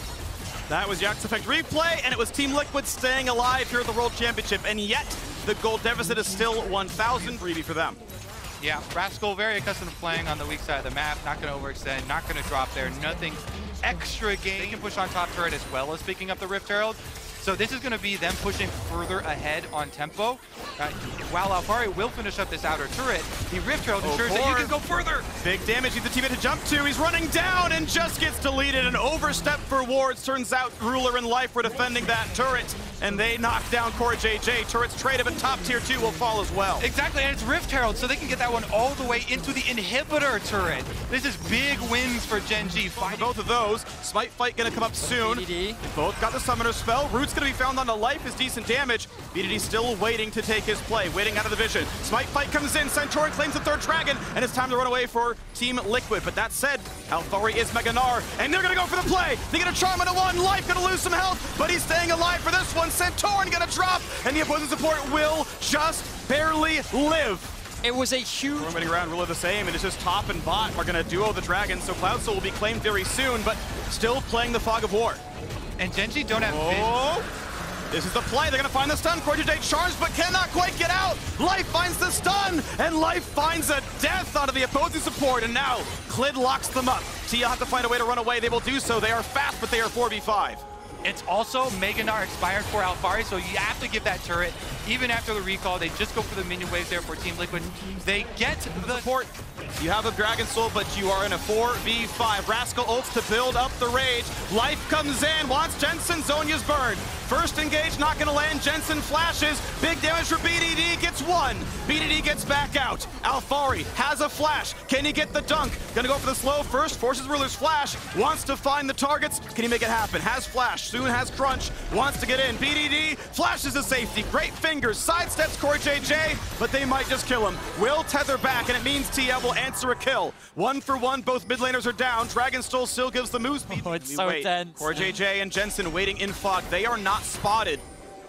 That was Yax Effect replay, and it was Team Liquid staying alive here at the World Championship, and yet the gold deficit is still 1,000 freebie for them. Yeah, Rascal very accustomed to playing on the weak side of the map, not going to overextend, not going to drop there, nothing extra game. They can push on top turret as well as picking up the Rift Herald. So this is going to be them pushing further ahead on tempo. While Alphari will finish up this outer turret, the Rift Herald ensures that you can go further. Big damage, he's the teammate to jump to. He's running down and just gets deleted. An overstep for wards. Turns out Ruler and Life were defending that turret, and they knock down CoreJJ. Turrets traded, but top tier 2 will fall as well. Exactly, and it's Rift Herald, so they can get that one all the way into the inhibitor turret. This is big wins for Gen G. For both of those, Smite fight gonna come up soon. BDD. Both got the summoner spell. Root's gonna be found on the Life is decent damage. BDD still waiting to take his play, waiting out of the vision. Smite fight comes in. Santorin claims the 3rd dragon, and it's time to run away for Team Liquid. But that said, Alphari is Mega Gnar, and they're gonna go for the play. They get a charm into 1. Life gonna lose some health, but he's staying alive for this one. Santorin gonna drop, and the opposing support will just barely live. It was a huge... Winning round, Ruler the same, and it's just top and bot are gonna duo the dragons, so Cloud Soul will be claimed very soon, but still playing the Fog of War. And Gen G don't have vision. This is the play. They're going to find the stun. CoreJJ charms, but cannot quite get out. Life finds the stun, and Life finds a death out of the opposing support, and now Clid locks them up. Tia have to find a way to run away. They will do so. They are fast, but they are 4v5. It's also Mega Gnar expired for Alphari, so you have to give that turret. Even after the recall, they just go for the minion waves there for Team Liquid. They get the support. You have a Dragon Soul, but you are in a 4v5. Rascal ults to build up the rage. Life comes in, wants Jensen. Zhonya's burned. First engage, not going to land. Jensen flashes. Big damage for BDD, gets 1. BDD gets back out. Alphari has a flash. Can he get the dunk? Gonna go for the slow first, forces Ruler's flash. Wants to find the targets. Can he make it happen? Has flash, soon has crunch. Wants to get in. BDD flashes to safety. Great fingers, sidesteps CoreJJ, but they might just kill him. Will tether back, and it means Tia will answer a kill. 1 for 1, both mid laners are down. Dragon still gives the move speed. Oh, it's so tense. CoreJJ and Jensen waiting in fog. They are not spotted.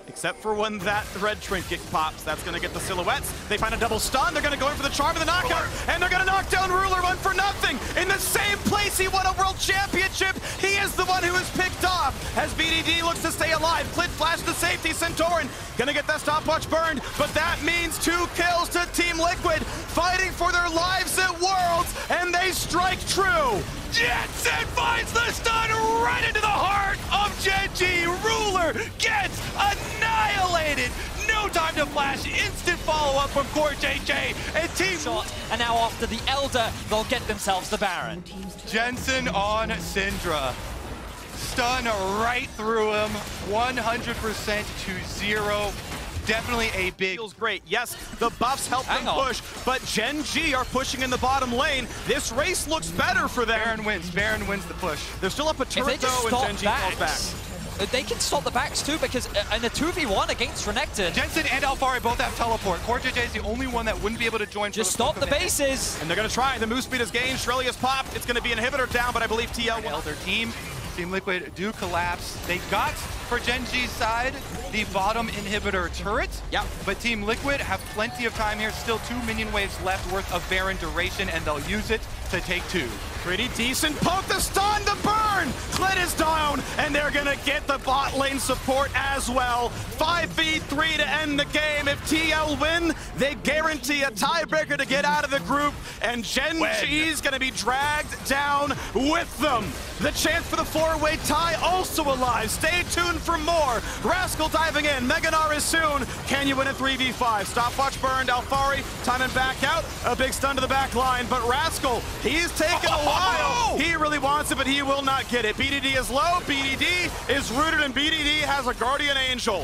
Except for when that red trinket pops. That's going to get the silhouettes. They find a double stun. They're going to go in for the charm of the knockout. And they're going to knock down Ruler 1 for nothing. In the same place he won a world championship, he is the one who is picked off. As BDD looks to stay alive. Clint flash to safety. Centauran going to get that stopwatch burned. But that means 2 kills to Team Liquid. Fighting for their lives at Worlds. And they strike true. Jensen finds the stun right into the heart of Gen.G. Ruler gets annihilated. No time to flash. Instant follow-up from CoreJJ. And Team Shot. And now after the Elder, they'll get themselves the Baron. Jensen on Syndra. Stun right through him. 100% to 0. Definitely a big... Feels great. Yes, the buffs help them push, but Gen.G are pushing in the bottom lane. This race looks better for them. Baron wins. Baron wins the push. They're still up a turret though, and Gen.G falls back. They can stop the backs too, because in a 2v1 against Renekton, Jensen and Alphari both have teleport. CoreJJ is the only one that wouldn't be able to join. Just stop the bases. And they're going to try. The move speed is gained. Shrelia's popped. It's going to be inhibitor down, but I believe TL will. Elder team. Team Liquid do collapse. They got, for Gen.G's side, the bottom inhibitor turret. Yep. But Team Liquid have plenty of time here. Still 2 minion waves left worth of Baron duration, and they'll use it to take 2. Pretty decent. Poke the stun, the burn! Clint is down, and they're gonna get the bot lane support as well. 5v3 to end the game. If TL win, they guarantee a tiebreaker to get out of the group, and Gen.G's gonna be dragged down with them. The chance for the 4-way tie also alive. Stay tuned for more. Rascal diving in. Mega Gnar is soon. Can you win a 3v5? Stopwatch burned. Alphari timing back out. A big stun to the back line, but Rascal, he's taking a while. He really wants it, but he will not get it. BDD is low. BDD is rooted, and BDD has a Guardian Angel.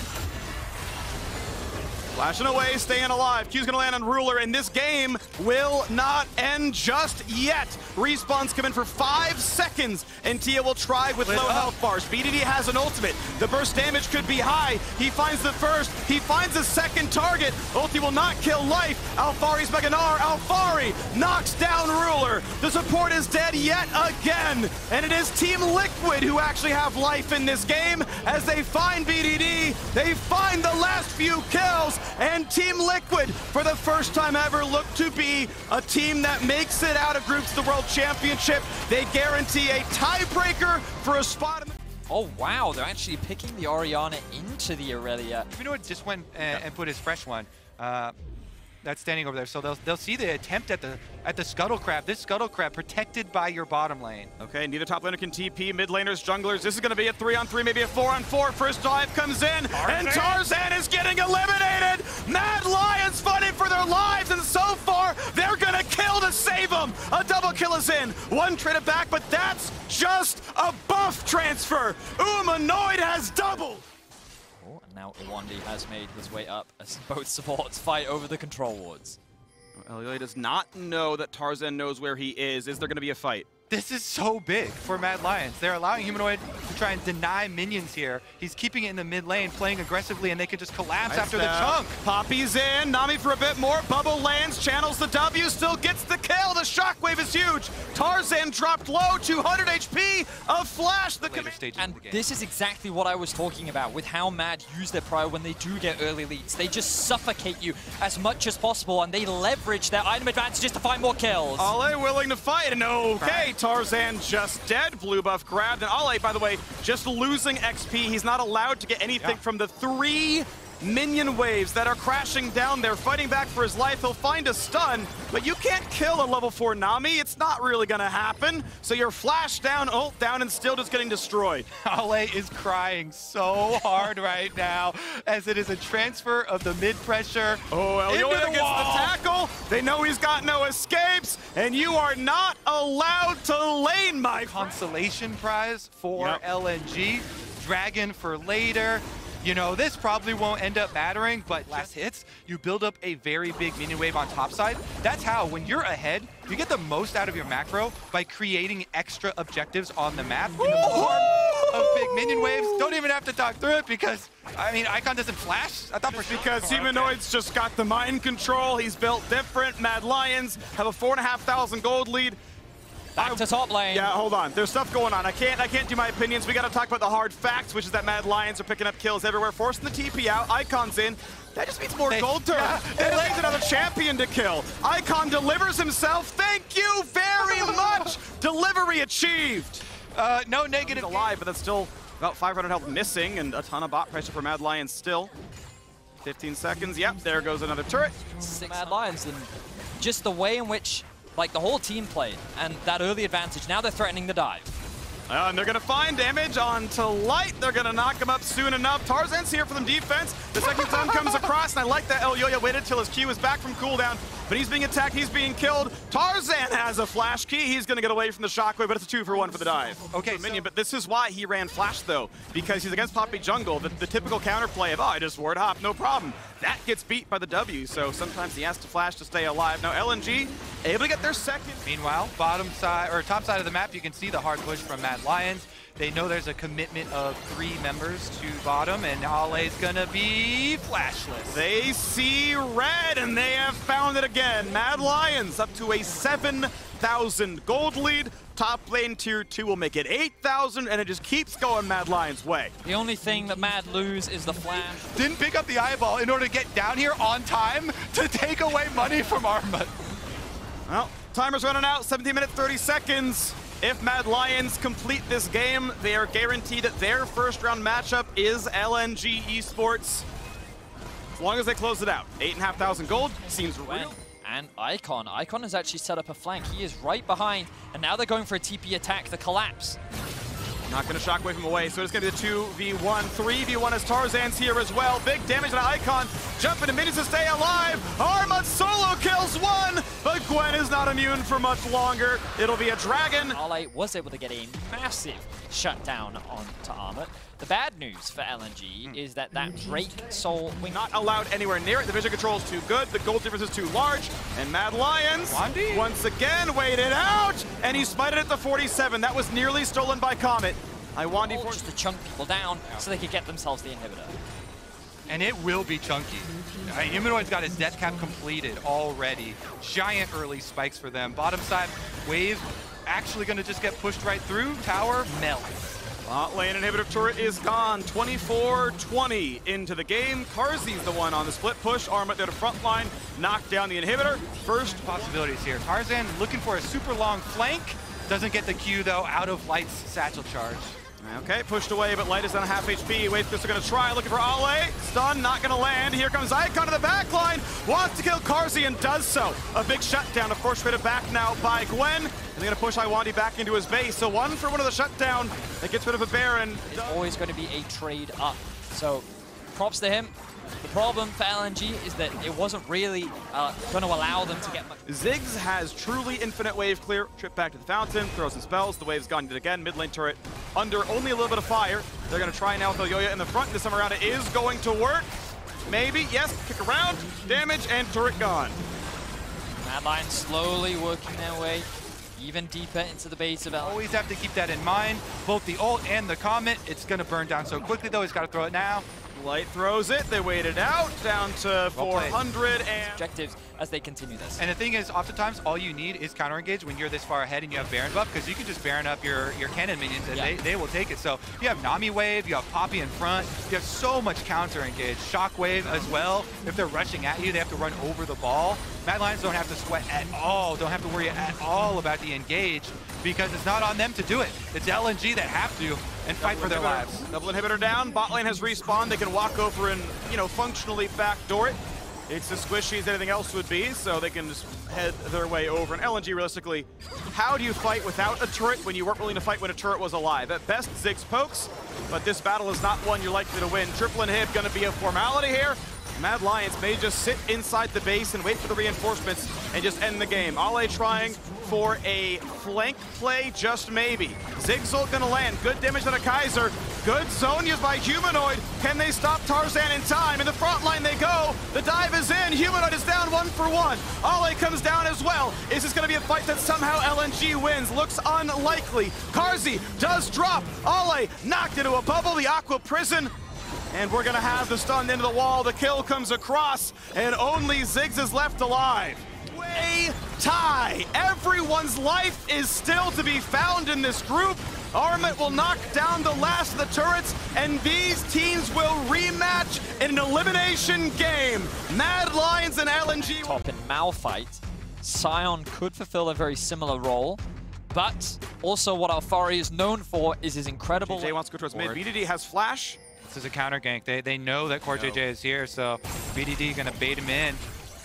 Flashing away, staying alive. Q's gonna land on Ruler, and this game will not end just yet. Respawns come in for 5 seconds, and Tia will try with low health bars. BDD has an ultimate. The burst damage could be high. He finds the first. He finds the second target. Ulti will not kill life. Alphari's Mega Gnar. Alphari knocks down Ruler. The support is dead yet again, and it is Team Liquid who actually have life in this game as they find BDD. They find the last few kills. And Team Liquid, for the first time ever, look to be a team that makes it out of groups to the World Championship. They guarantee a tiebreaker for a spot in the... Oh wow, they're actually picking the Orianna into the Aurelia. You know what, just went and put his fresh one. That's standing over there, so they'll see the attempt at the Scuttle Crab. This Scuttle Crab protected by your bottom lane. Okay, neither top laner can TP. Mid laners, junglers. This is going to be a 3-on-3, maybe a 4-on-4. First dive comes in, and Tarzan is getting eliminated. Mad Lions fighting for their lives, and so far they're going to kill to save them. A double kill is in. One traded back, but that's just a buff transfer. Umanoid has doubled. And now Iwandi has made his way up as both supports fight over the control wards. Elioy does not know that Tarzan knows where he is. Is there going to be a fight? This is so big for Mad Lions. They're allowing Humanoid to try and deny minions here. He's keeping it in the mid lane, playing aggressively, and they can just collapse after the chunk. Poppy's in, Nami for a bit more. Bubble lands, channels the W, still gets the kill. The shockwave is huge. Tarzan dropped low, 200 HP of flash. And this is exactly what I was talking about with how Mad use their prio when they do get early leads. They just suffocate you as much as possible, and they leverage their item advantages to find more kills. Ale willing to fight, and okay. Tarzan just dead. Blue buff grabbed. And Ale, by the way, just losing XP. He's not allowed to get anything from the 3 minion waves that are crashing down there, fighting back for his life. He'll find a stun, but you can't kill a level 4 Nami. It's not really going to happen. So you're flash down, ult down, and still just getting destroyed. Ale is crying so hard right now as it is a transfer of the mid pressure. Oh, Elioy gets the tackle. They know he's got no escapes, and you are not allowed to lane, my consolation prize for LNG. Dragon for later. You know, this probably won't end up mattering, but last hits, you build up a very big minion wave on top side. That's how, when you're ahead, you get the most out of your macro by creating extra objectives on the map in the form of big minion waves. Don't even have to talk through it because, I mean, Icon doesn't flash. I thought because Humanoid's just got the mind control. He's built different. Mad Lions have a 4,500 gold lead. Back to top lane. Yeah, hold on. There's stuff going on. I can't do my opinions. We got to talk about the hard facts, which is that Mad Lions are picking up kills everywhere, forcing the TP out. Icon's in. That just means more gold turn. They lays another champion to kill. Icon delivers himself. Thank you very much. Delivery achieved. No negative. He's alive, but that's still about 500 health missing and a ton of bot pressure for Mad Lions still. 15 seconds. Yep, there goes another turret. 6 Mad Lions, and just the way in which like the whole team played and that early advantage. Now they're threatening the dive. And they're going to find damage onto Light. They're going to knock him up soon enough. Tarzan's here for them defense. The second stun comes across, and I like that Elyoya waited till his Q is back from cooldown, but he's being attacked, he's being killed. Tarzan has a flash key. He's going to get away from the shockwave, but it's a 2-for-1 for the dive. Okay, Minion, but this is why he ran flash, though, because he's against Poppy Jungle. The typical counterplay of, oh, I just ward hop, no problem. That gets beat by the W, so sometimes he has to flash to stay alive. Now LNG able to get their second. Meanwhile, bottom side or top side of the map, you can see the hard push from Mad Lions. They know there's a commitment of 3 members to bottom, and Ole's gonna be flashless. They see red, and they have found it again. Mad Lions up to a 7,000 gold lead. Top lane tier 2 will make it 8,000, and it just keeps going Mad Lions' way. The only thing that Mad lose is the flash. Didn't pick up the eyeball in order to get down here on time to take away money from Armut. Well, timer's running out, 17 minutes, 30 seconds. If Mad Lions complete this game, they are guaranteed that their first round matchup is LNG Esports. As long as they close it out. 8,500 gold seems real. And Icon. Icon has actually set up a flank. He is right behind, and now they're going for a TP attack, the collapse. Not going to shockwave him away, so it's going to be the 2v1. 3v1 as Tarzan's here as well. Big damage on Icon. Jumping to minions to stay alive. Armut solo kills one, but Gwen is not immune for much longer. It'll be a dragon. Ale was able to get a massive shutdown onto Armut. The bad news for LNG is that Drake Soul Wing Not allowed anywhere near it. The vision control is too good. The gold difference is too large. And Mad Lions once again waited out, and he smited at the 47. That was nearly stolen by Comet. Iwandi just to chunk people down so they could get themselves the inhibitor. And it will be chunky. Humanoid's got his death cap completed already. Giant early spikes for them. Bottom side, Wave actually going to just get pushed right through. Tower melts. Bot lane inhibitor turret is gone. 24-20 into the game. Karzi's the one on the split push. Armut there to front line, knock down the inhibitor. First possibilities here. Tarzan looking for a super long flank. Doesn't get the Q though, out of Light's satchel charge. Okay, pushed away, but Light is on half HP. Wave are going to try, looking for Ale. Stun, not going to land. Here comes Icon to the back line. Wants to kill Karzi and does so. A big shutdown, of course, traded back now by Gwen. And they're going to push Iwandi back into his base. So 1 for 1 of the shutdown. That gets rid of a Baron. It's always going to be a trade up. So props to him. The problem for LNG is that it wasn't really going to allow them to get much. Ziggs has truly infinite wave clear. Trip back to the fountain, throws some spells. The wave's gone yet again. Mid lane turret under only a little bit of fire. They're going to try now with Elyoya in the front. This time around it is going to work. Maybe, yes, kick around, damage, and turret gone. Mad Lions slowly working their way even deeper into the base of LNG. Always have to keep that in mind. Both the ult and the Comet. It's going to burn down so quickly though. He's got to throw it now. Light throws it, they wait it out, down to 400 and... Objectives as they continue this. And the thing is, oftentimes, all you need is counter engage when you're this far ahead and you have Baron buff, because you can just Baron up your cannon minions and they will take it. So you have Nami wave, you have Poppy in front, you have so much counter engage. Shockwave as well. If they're rushing at you, they have to run over the ball. Mad Lions don't have to sweat at all, don't have to worry at all about the engage, because it's not on them to do it. It's LNG that have to and fight for their lives. Double inhibitor down, bot lane has respawned. They can walk over and, functionally backdoor it. It's as squishy as anything else would be, so they can just head their way over. And LNG, realistically, how do you fight without a turret when you weren't willing to fight when a turret was alive? At best, Ziggs pokes, but this battle is not one you're likely to win. Triple inhib gonna be a formality here. Mad Lions may just sit inside the base and wait for the reinforcements and just end the game. Ale trying for a flank play, just maybe. Ziggs ult gonna land. Good damage on a Kaiser. Good zone used by Humanoid. Can they stop Tarzan in time? In the front line they go. The dive is in. Humanoid is down 1 for 1. Ale comes down as well. Is this gonna be a fight that somehow LNG wins? Looks unlikely. Karzi does drop. Ale knocked into a bubble. The Aqua Prison. And we're gonna have the stun into the wall. The kill comes across, and only Ziggs is left alive. a tie. Everyone's life is still to be found in this group. Armut will knock down the last of the turrets, and these teams will rematch in an elimination game. Mad Lions and LNG. Top in Malphite, Sion could fulfill a very similar role, but also what Alphari is known for is his incredible... JJ wants to go towards mid. BDD has flash. This is a counter gank. They know that Core JJ is here, so BDD gonna bait him in.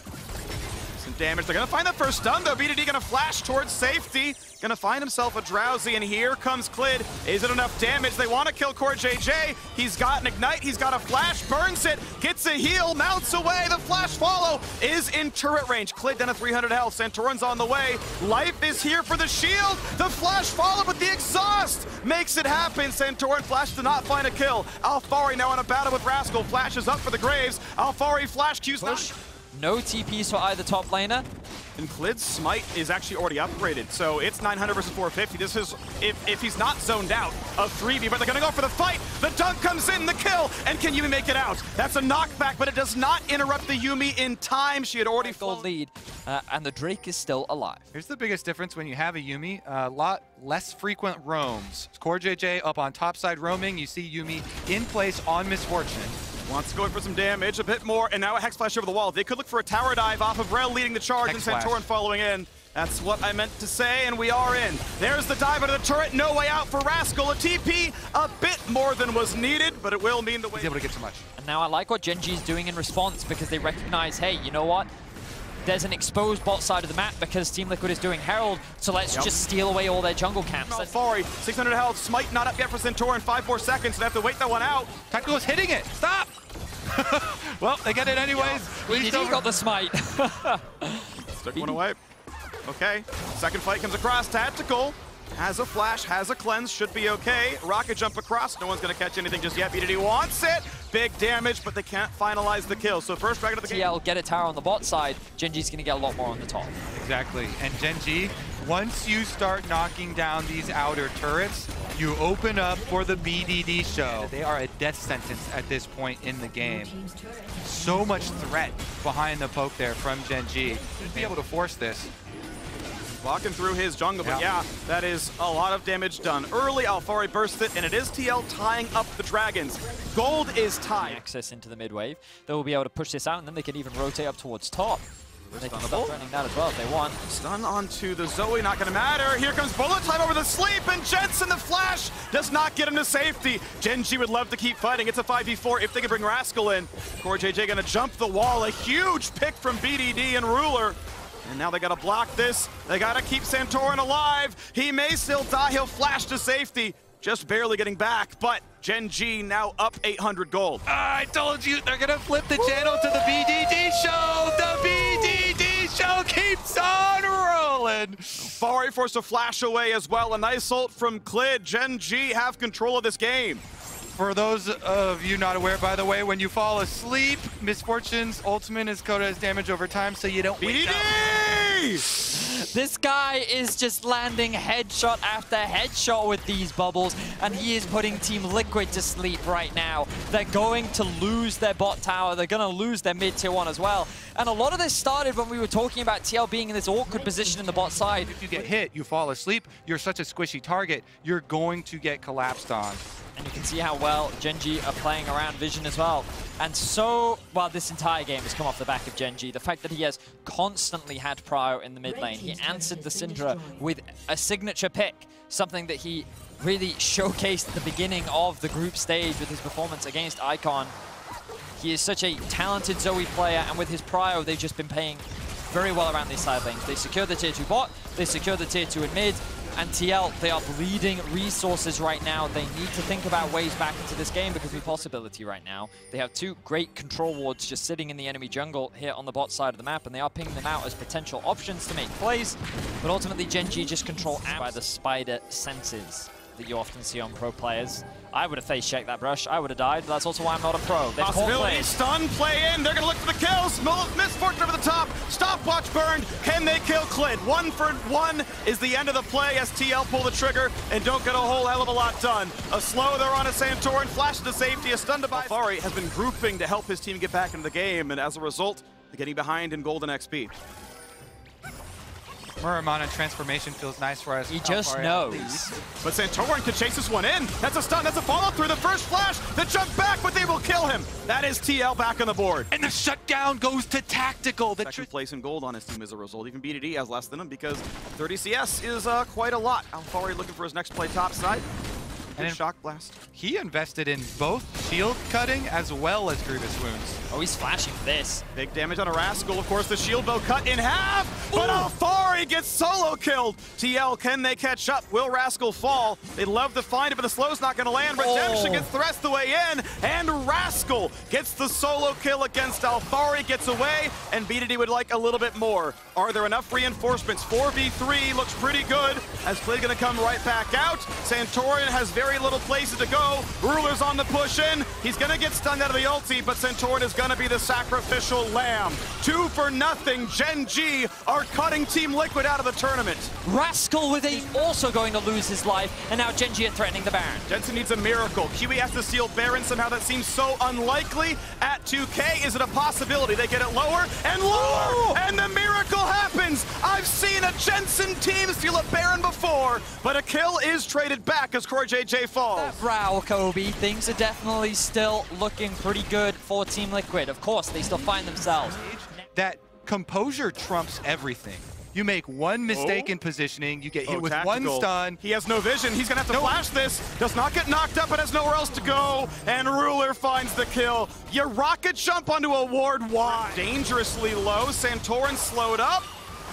Some damage. They're gonna find the first stun though. BDD gonna flash towards safety. Gonna find himself a Drowsy, and here comes Clid. Is it enough damage? They want to kill Core JJ. He's got an ignite. He's got a flash. Burns it. Gets a heal. Mounts away. The flash follow is in turret range. Clid down to 300 health. Santorin's on the way. Life is here for the shield. The flash follow, but the exhaust makes it happen. Santorin flash to not find a kill. Alphari now in a battle with Rascal. Flashes up for the Graves. Alphari flash Q's Push. No TPs for either top laner. And Clid's smite is actually already upgraded, so it's 900 versus 450. This is, if he's not zoned out, a 3v, but they're gonna go for the fight. The dunk comes in, the kill, and can Yuumi make it out? That's a knockback, but it does not interrupt the Yuumi in time. She had already Gold lead, and the Drake is still alive. Here's the biggest difference when you have a Yuumi, a lot less frequent roams. Core JJ up on top side roaming, you see Yuumi in place on Miss Fortune. Wants to go in for some damage, a bit more, and now a Hex Flash over the wall. They could look for a tower dive off of Rel leading the charge, Hex and Santorin following in. That's what I meant to say, and we are in. There's the dive into the turret, no way out for Rascal. A TP, a bit more than was needed, but it will mean the way. He's able to get too much. And now I like what Genji's doing in response, because they recognize, hey, you know what? There's an exposed bot side of the map because Team Liquid is doing Herald, so let's just steal away all their jungle camps. Alphari, 600 health, smite not up yet for Santorin, 5 more seconds, they have to wait that one out. Tactical is hitting it, stop! Well, they get it anyways. He got the smite. Stick one away. Okay, second fight comes across, Tactical. Has a flash, has a cleanse, should be okay. Rocket jump across, no one's gonna catch anything just yet. BDD wants it, big damage, but they can't finalize the kill. So first dragon of the game. TL get a tower on the bot side, Genji's gonna get a lot more on the top. Exactly, and Genji, once you start knocking down these outer turrets, you open up for the BDD show. They are a death sentence at this point in the game. So much threat behind the poke there from Genji. He'd be able to force this. Walking through his jungle, but yeah, that is a lot of damage done. Early, Alphari bursts it, and it is TL tying up the dragons. Gold is tied. Access into the mid wave. They will be able to push this out, and then they can even rotate up towards top. They can start threatening that as well if they want. Stun onto the Zoe, not gonna matter. Here comes bullet time over the sleep, and Jensen the flash does not get him to safety. Genji would love to keep fighting. It's a 5v4 if they can bring Rascal in. Core JJ gonna jump the wall. A huge pick from BDD and Ruler. And now they gotta block this. They gotta keep Santorin alive. He may still die. He'll flash to safety. Just barely getting back, but Genji now up 800 gold. I told you, they're gonna flip the channel to the BDD show. The BDD show keeps on rolling. Alphari forced a flash away as well. A nice ult from Clid. Genji have control of this game. For those of you not aware, by the way, when you fall asleep, Miss Fortune's ultimate is coded as damage over time, so you don't wake up. This guy is just landing headshot after headshot with these bubbles, and he is putting Team Liquid to sleep right now. They're going to lose their bot tower. They're going to lose their mid tier 1 as well. And a lot of this started when we were talking about TL being in this awkward position in the bot side. If you get hit, you fall asleep, you're such a squishy target, you're going to get collapsed on. And you can see how well Genji are playing around Vision as well. And so, well, this entire game has come off the back of Genji. The fact that he has constantly had Prio in the mid lane. He answered the Syndra with a signature pick, something that he really showcased at the beginning of the group stage with his performance against Icon. He is such a talented Zoe player, and with his Prio, they've just been playing very well around these side lanes. They secured the tier 2 bot, they secured the tier 2 in mid, and TL, they are bleeding resources right now. They need to think about ways back into this game because of possibility right now. They have 2 great control wards just sitting in the enemy jungle here on the bot side of the map, and they are pinging them out as potential options to make plays. But ultimately, Genji just control by the spider senses that you often see on pro players. I would have face checked that brush. I would have died, but that's also why I'm not a pro. They've possibility, stun, play in. They're going to look for the kills. Miss Fortune over the top. Stopwatch burned. Can they kill Clid? 1 for 1 is the end of the play as TL pull the trigger and don't get a whole hell of a lot done. A slow there on a Santorin. Flash to safety. A stun to buy. Alphari has been grouping to help his team get back into the game, and as a result, they're getting behind in golden XP. Muramana transformation feels nice for us. He just knows. But Santorin can chase this one in. That's a stun, that's a follow through the first flash. The jump back, but they will kill him. That is TL back on the board. And the shutdown goes to Tactical. The Second place in gold on his team as a result. Even BDD has less than him because 30 CS is quite a lot. Alphari looking for his next play top side. And Shock Blast. He invested in both shield cutting as well as Grievous Wounds. Oh, he's flashing for this. Big damage on a Rascal. Of course, the shield bow cut in half, but Alphari gets solo killed. TL, can they catch up? Will Rascal fall? They'd love to find it, but the slow's not going to land. Redemption gets thrust the way in, and Rascal gets the solo kill against Alphari, gets away, and BDD would like a little bit more. Are there enough reinforcements? 4v3 looks pretty good, as Klid going to come right back out. Santorin has very little places to go. Ruler's on the push in. He's going to get stunned out of the ulti, but Santorin is going to be the sacrificial lamb. 2-0. Gen G are cutting Team Liquid out of the tournament. Rascal with aim also going to lose his life, and now Gen G are threatening the Baron. Jensen needs a miracle. Kiwi has to steal Baron. Somehow that seems so unlikely. At 2K, is it a possibility? They get it lower and lower, and the miracle happens. I've seen a Jensen team steal a Baron before, but a kill is traded back as CoreJJ falls. That brow, Kobe. Things are definitely still looking pretty good for Team Liquid. Of course, they still find themselves. That composure trumps everything. You make one mistake in positioning, you get hit with one stun. He has no vision. He's going to have to flash this. Does not get knocked up, but has nowhere else to go. And Ruler finds the kill. You rocket jump onto a ward wide. Dangerously low. Santorin slowed up.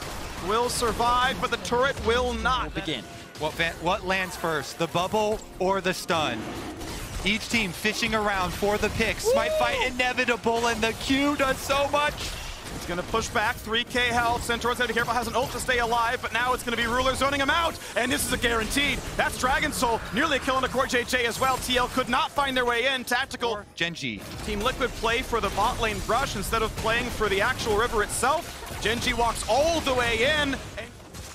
Will survive, but the turret will not. We'll begin. What lands first, the bubble or the stun? Each team fishing around for the picks. Smite fight inevitable, and the Q does so much. It's going to push back, 3k health. Santorin's got to be careful, has an ult to stay alive, but now it's going to be Ruler zoning him out, and this is a guaranteed. That's Dragon Soul, nearly a kill on the CoreJJ as well. TL could not find their way in. Tactical. Gen G. Team Liquid play for the bot lane brush instead of playing for the actual river itself. Gen G walks all the way in. And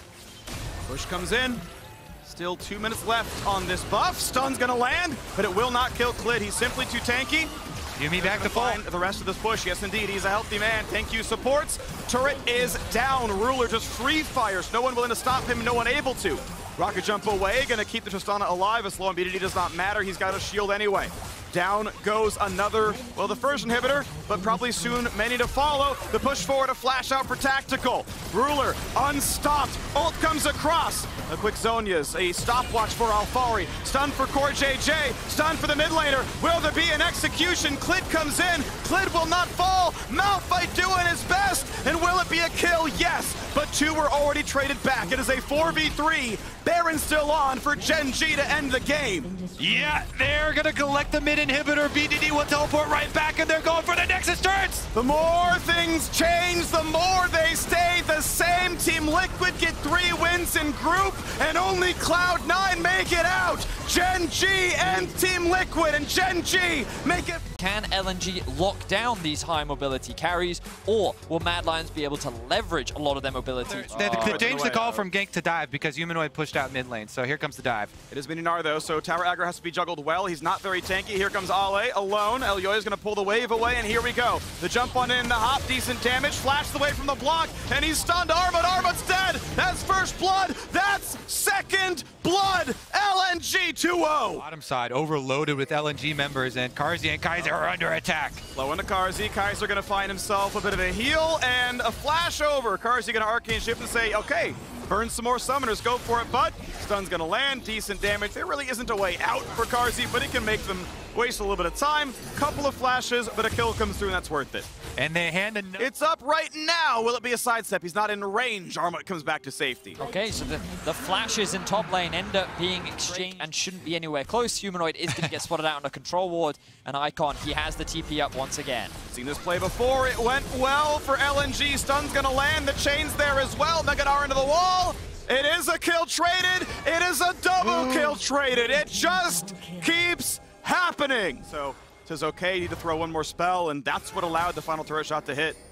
push comes in. Still 2 minutes left on this buff. Stun's going to land, but it will not kill Klid. He's simply too tanky. Yuumi back to full. The rest of this push, yes indeed, he's a healthy man. Thank you, supports. Turret is down. Ruler just free fires. No one willing to stop him, no one able to. Rocket jump away, gonna keep the Tristana alive. As slow and BDD does not matter, he's got a shield anyway. Down goes another, well, the first inhibitor, but probably soon many to follow. The push forward, a flash out for Tactical. Ruler unstopped, ult comes across. A quick Zhonya's, a stopwatch for Alphari. Stun for CoreJJ, stun for the mid laner. Will there be an execution? Klid comes in, Klid will not fall. Malphite doing his best, and will it be a kill? Yes, but two were already traded back. It is a 4v3. Baron still on for Gen G to end the game. Yeah, they're gonna collect the mid inhibitor. BDD will teleport right back, and they're going for the Nexus turrets. The more things change, the more they stay the same. Team Liquid get 3 wins in group, and only Cloud9 make it out. Gen G and Team Liquid, and Gen G make it. Can LNG lock down these high mobility carries, or will Mad Lions be able to leverage a lot of their mobility? They changed the call from gank to dive because Humanoid pushed out mid lane, so here comes the dive. It is Mininar though, so tower aggro has to be juggled well. He's not very tanky. Here comes Ale alone. Elyoya is going to pull the wave away, and here we go. The jump on in, the hop, decent damage. Flashed away from the block, and he's stunned. Armut's dead. That's first blood. That's second blood. LNG 2-0. Bottom side overloaded with LNG members, and Carzzy and Kaiser are under attack. Low into Carzzy. Kaiser going to find himself a bit of a heal and a flash over. Carzzy going to arcane shift and say, okay, burn some more summoners, go for it, bud. Stun's gonna land, decent damage. There really isn't a way out for Carzzy, but he can make them waste a little bit of time. Couple of flashes, but a kill comes through, and that's worth it. And they hand It's up right now. Will it be a sidestep? He's not in range. Armut comes back to safety. Okay, so the flashes in top lane end up being exchanged and shouldn't be anywhere close. Humanoid is gonna get spotted out on a control ward, and Icon, he has the TP up once again. Seen this play before. It went well for LNG. Stun's gonna land. The chain's there as well. Megadar into the wall. It is a kill traded. It is a double kill traded. It just keeps happening. So it says, okay, you need to throw one more spell, and that's what allowed the final turret shot to hit.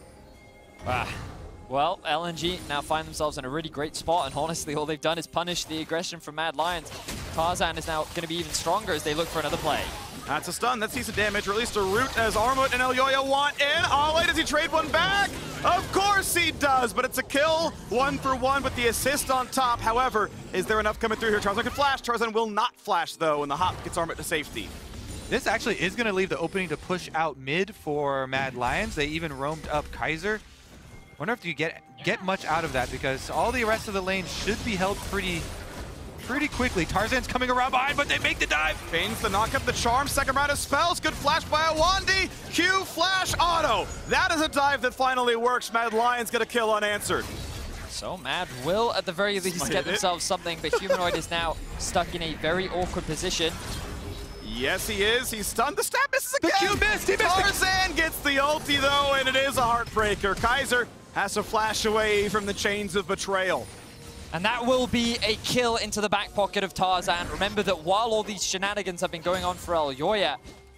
Well, LNG now find themselves in a really great spot, and honestly, all they've done is punish the aggression from Mad Lions. Tarzan is now going to be even stronger as they look for another play. That's a stun. That's decent damage, or at least a root as Armut and Elyoya want in. Ollie, does he trade one back? Of course he does, but it's a kill. 1 for 1 with the assist on top. However, is there enough coming through here? Tarzan can flash. Tarzan will not flash, though, and the hop gets Armut to safety. This actually is going to leave the opening to push out mid for Mad Lions. They even roamed up Kaiser. Wonder if you get much out of that, because all the rest of the lane should be held pretty quickly. Tarzan's coming around behind, but they make the dive. Chains the knock up the charm. Second round of spells. Good flash by Awandi. Q flash auto. That is a dive that finally works. Mad Lions get a kill unanswered. So Mad will, at the very least, get themselves something, but Humanoid is now stuck in a very awkward position. Yes, he is. He's stunned. The stab misses again. The Q missed. He missed. Tarzan gets the ulti, though, and it is a heartbreaker. Kaiser has to flash away from the chains of betrayal. And that will be a kill into the back pocket of Tarzan. Remember that while all these shenanigans have been going on for Elyoya,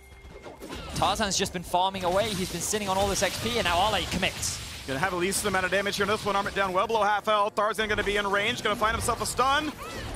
Tarzan's just been farming away. He's been sitting on all this XP, and now Ale commits. Gonna have the least amount of damage here in this one. Armut down well below half health. Tarzan gonna be in range. Gonna find himself a stun.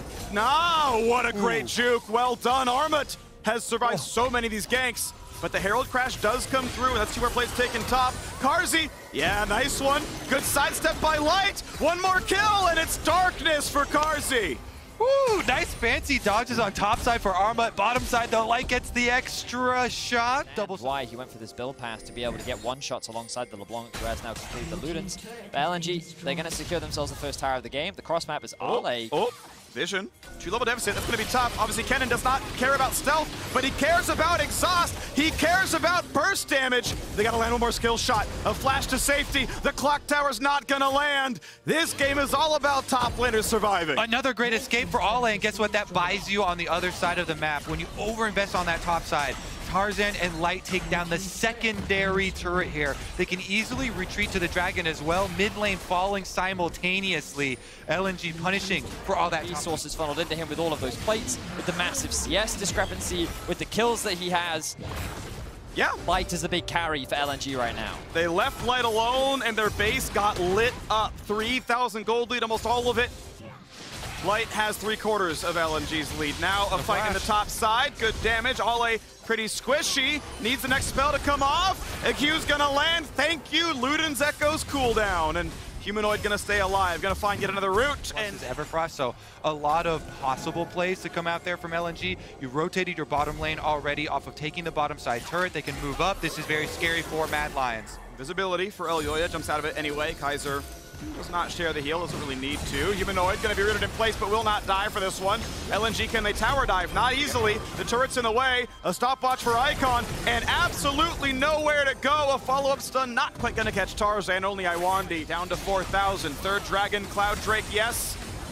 No, what a great juke. Well done. Armut has survived so many of these ganks. But the Herald Crash does come through, and that's 2 more plays taken top. Carzzy, yeah, nice one. Good sidestep by Light. One more kill, and it's darkness for Carzzy. Woo, nice fancy dodges on top side for Armut. Bottom side, though, Light gets the extra shot. That's why he went for this build pass, to be able to get one-shots alongside the LeBlanc, who has now completed the Ludens. But LNG, they're going to secure themselves the first tower of the game. The cross map is Ale. Oh, Vision. 2-level deficit. That's going to be tough. Obviously, Kennen does not care about stealth, but he cares about exhaust. He cares about burst damage. They got to land one more skill shot. A flash to safety. The clock tower's not going to land. This game is all about top laners surviving. Another great escape for Ale, and guess what? That buys you on the other side of the map. When you overinvest on that top side, Tarzan and Light take down the secondary turret here. They can easily retreat to the Dragon as well. Mid lane falling simultaneously. LNG punishing for all that resources funneled into him with all of those plates, with the massive CS discrepancy, with the kills that he has. Yeah. Light is a big carry for LNG right now. They left Light alone, and their base got lit up. 3,000 gold lead, almost all of it. Light has 3/4 of LNG's lead. Now a fight in the top side. Good damage. Ale pretty squishy. Needs the next spell to come off. A Q's gonna land. Thank you. Luden's Echo's cooldown. And Humanoid gonna stay alive. Gonna find yet another route. And Everfrost, so a lot of possible plays to come out there from LNG. You rotated your bottom lane already off of taking the bottom side turret. They can move up. This is very scary for Mad Lions. Visibility for Elyoya. Jumps out of it anyway. Kaiser does not share the heal, doesn't really need to. Humanoid gonna be rooted in place, but will not die for this one. LNG, can they tower dive? Not easily. The turret's in the way. A stopwatch for Icon, and absolutely nowhere to go. A follow-up stun, not quite gonna catch Tarzan, only Iwandi. Down to 4,000. Third Dragon, Cloud Drake, yes.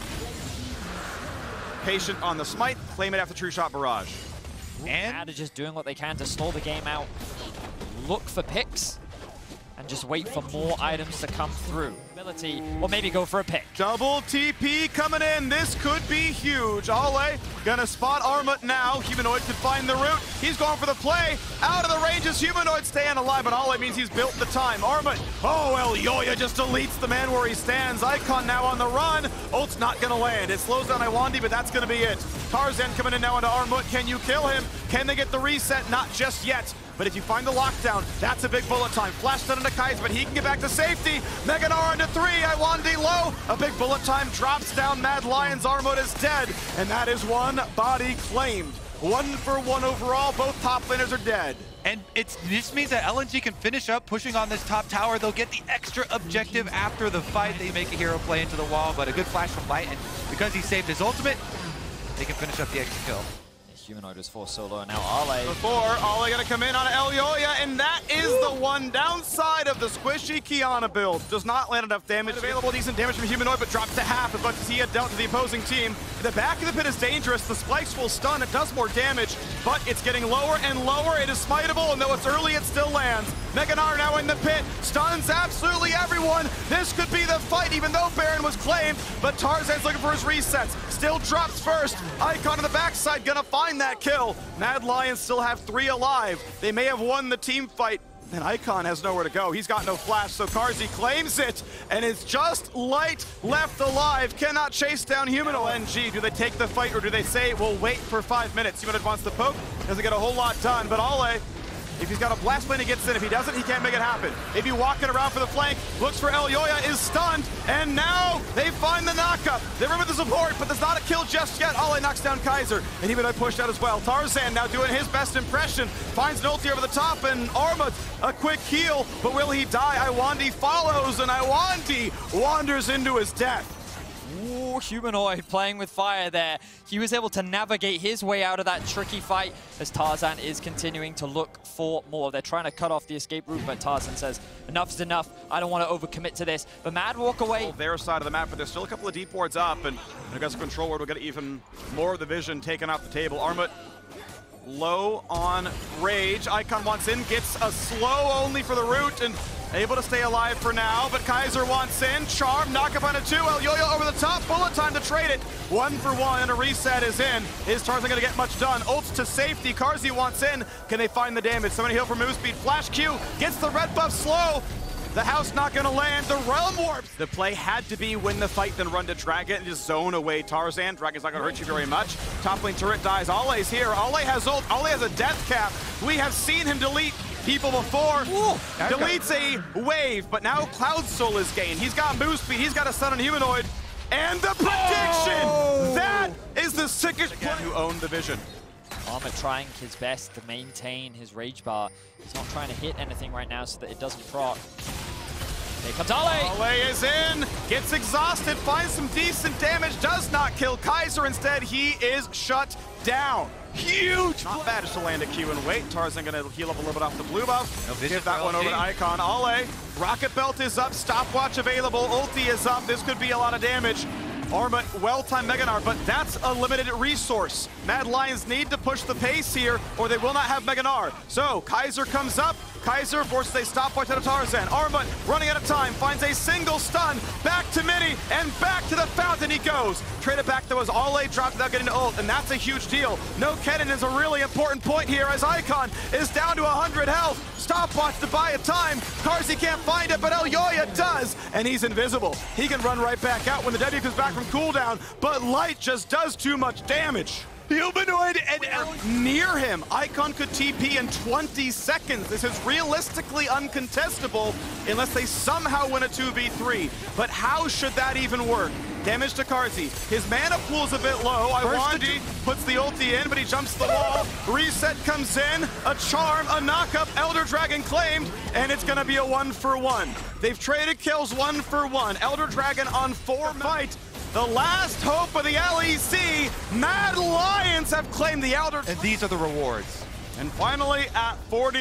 Patient on the smite, claim it after True Shot Barrage. And Mad are just doing what they can to stall the game out. Look for picks. And just wait for more items to come through. Ability, or maybe go for a pick. Double TP coming in. This could be huge. Ale gonna spot Armut now. Humanoid could find the route. He's going for the play. Out of the ranges. Humanoid staying alive, but Ale means he's built the time. Armut, oh, Elyoya just deletes the man where he stands. Icon now on the run. Ult's not gonna land. It slows down Iwandi, but that's gonna be it. Tarzan coming in now into Armut. Can you kill him? Can they get the reset? Not just yet. But if you find the lockdown, that's a big bullet time. Flash stun into Kaiser, but he can get back to safety. Mega Gnar into 3, Iwandi low. A big bullet time drops down Mad Lions. Armut is dead, and that is one body claimed. 1 for 1 overall, both top laners are dead. And this means that LNG can finish up pushing on this top tower. They'll get the extra objective after the fight. They make a hero play into the wall, but a good flash from Light, and because he saved his ultimate, they can finish up the extra kill. Humanoid was forced solo, and now Ale. Before, Ale gonna come in on Elyoya, and that is the one downside of the squishy Kiana build. Does not land enough damage. Available decent damage from Humanoid, but drops to half as much as he had dealt to the opposing team. The back of the pit is dangerous. The spikes will stun. It does more damage, but it's getting lower and lower. It is smiteable, and though it's early, it still lands. Mega Gnar now in the pit. Stuns absolutely everyone. This could be the fight, even though Baron was claimed, but Tarzan's looking for his resets. Still drops first. Icon on the backside gonna find that kill. Mad Lions still have 3 alive. They may have won the team fight, And Icon has nowhere to go. He's got no flash, so Carzzy claims it, and it's just Light left alive. Cannot chase down Humanoid. NG, do they take the fight, or do they say, we'll wait for 5 minutes? Humanoid wants the poke, doesn't get a whole lot done, but Ale, if he's got a blast plane, he gets in. If he doesn't, he can't make it happen. If you walking around for the flank, looks for Elyoya, is stunned, and now they find the knockup. They're in with the support, but there's not a kill just yet. Ale knocks down Kaiser, and Humanoid pushed out as well. Tarzan now doing his best impression, finds an ulti over the top, and Armut a quick heal, but will he die? Iwandi follows, and Iwandi wanders into his death. Ooh, Humanoid playing with fire there. He was able to navigate his way out of that tricky fight as Tarzan is continuing to look for more. They're trying to cut off the escape route, but Tarzan says, enough's enough. I don't want to overcommit to this. But Mad walk away. Their side of the map, but there's still a couple of deep wards up, and I guess Control Ward will get even more of the vision taken off the table. Armut low on Rage. Icon wants in, gets a slow only for the root, and able to stay alive for now, but Kaiser wants in. Charm, knock up on a 2. Elyoya over the top. Bullet time to trade it. 1 for 1, and a reset is in. Is Tarzan going to get much done? Ults to safety. Carzzy wants in. Can they find the damage? Somebody heal for move speed. Flash Q gets the red buff slow. The house not going to land. The Realm Warps. The play had to be win the fight, then run to Dragon and just zone away Tarzan. Dragon's not going to hurt you very much. Top lane turret dies. Ale's here. Ale has ult. Ale has a death cap. We have seen him delete people before. Ooh, deletes a wave, but now Cloud Soul is gained. He's got move speed. He's got a stun on Humanoid. And the prediction! Oh! That is the sickest player who owned the vision. Armut trying his best to maintain his rage bar. He's not trying to hit anything right now so that it doesn't proc. Here comes Ale! Ale is in, gets exhausted, finds some decent damage, does not kill Kaiser. Instead, he is shut down. Huge! Not bad just to land a Q and wait. Tarzan gonna heal up a little bit off the blue buff. No, give that one over to Icon. Ale, Rocket Belt is up, stopwatch available, ulti is up. This could be a lot of damage. Armut, well-timed Mega Gnar, but that's a limited resource. Mad Lions need to push the pace here, or they will not have Mega Gnar. So, Kaiser comes up. Kaiser forces a stopwatch out of Tarzan. Armut, running out of time, finds a single stun. Back to Mini, and back to the fountain he goes. Trade it back, though, as Ale dropped without getting to ult, and that's a huge deal. No Kennen is a really important point here, as Icon is down to 100 health. Stopwatch to buy a time. Carzzy can't find it, but Elyoya does, and he's invisible. He can run right back out when the W comes back from cooldown, but Light just does too much damage. Humanoid and near him. Icon could TP in 20 seconds. This is realistically uncontestable unless they somehow win a 2v3. But how should that even work? Damage to Carzzy. His mana pool's a bit low. Iwandi puts the ulti in, but he jumps the wall. Reset comes in. A charm, a knockup, Elder Dragon claimed, and it's gonna be a 1 for 1. They've traded kills 1 for 1. Elder Dragon on 4 fight. The last hope of the LEC, Mad Lions have claimed the Elder. And these are the rewards. And finally, at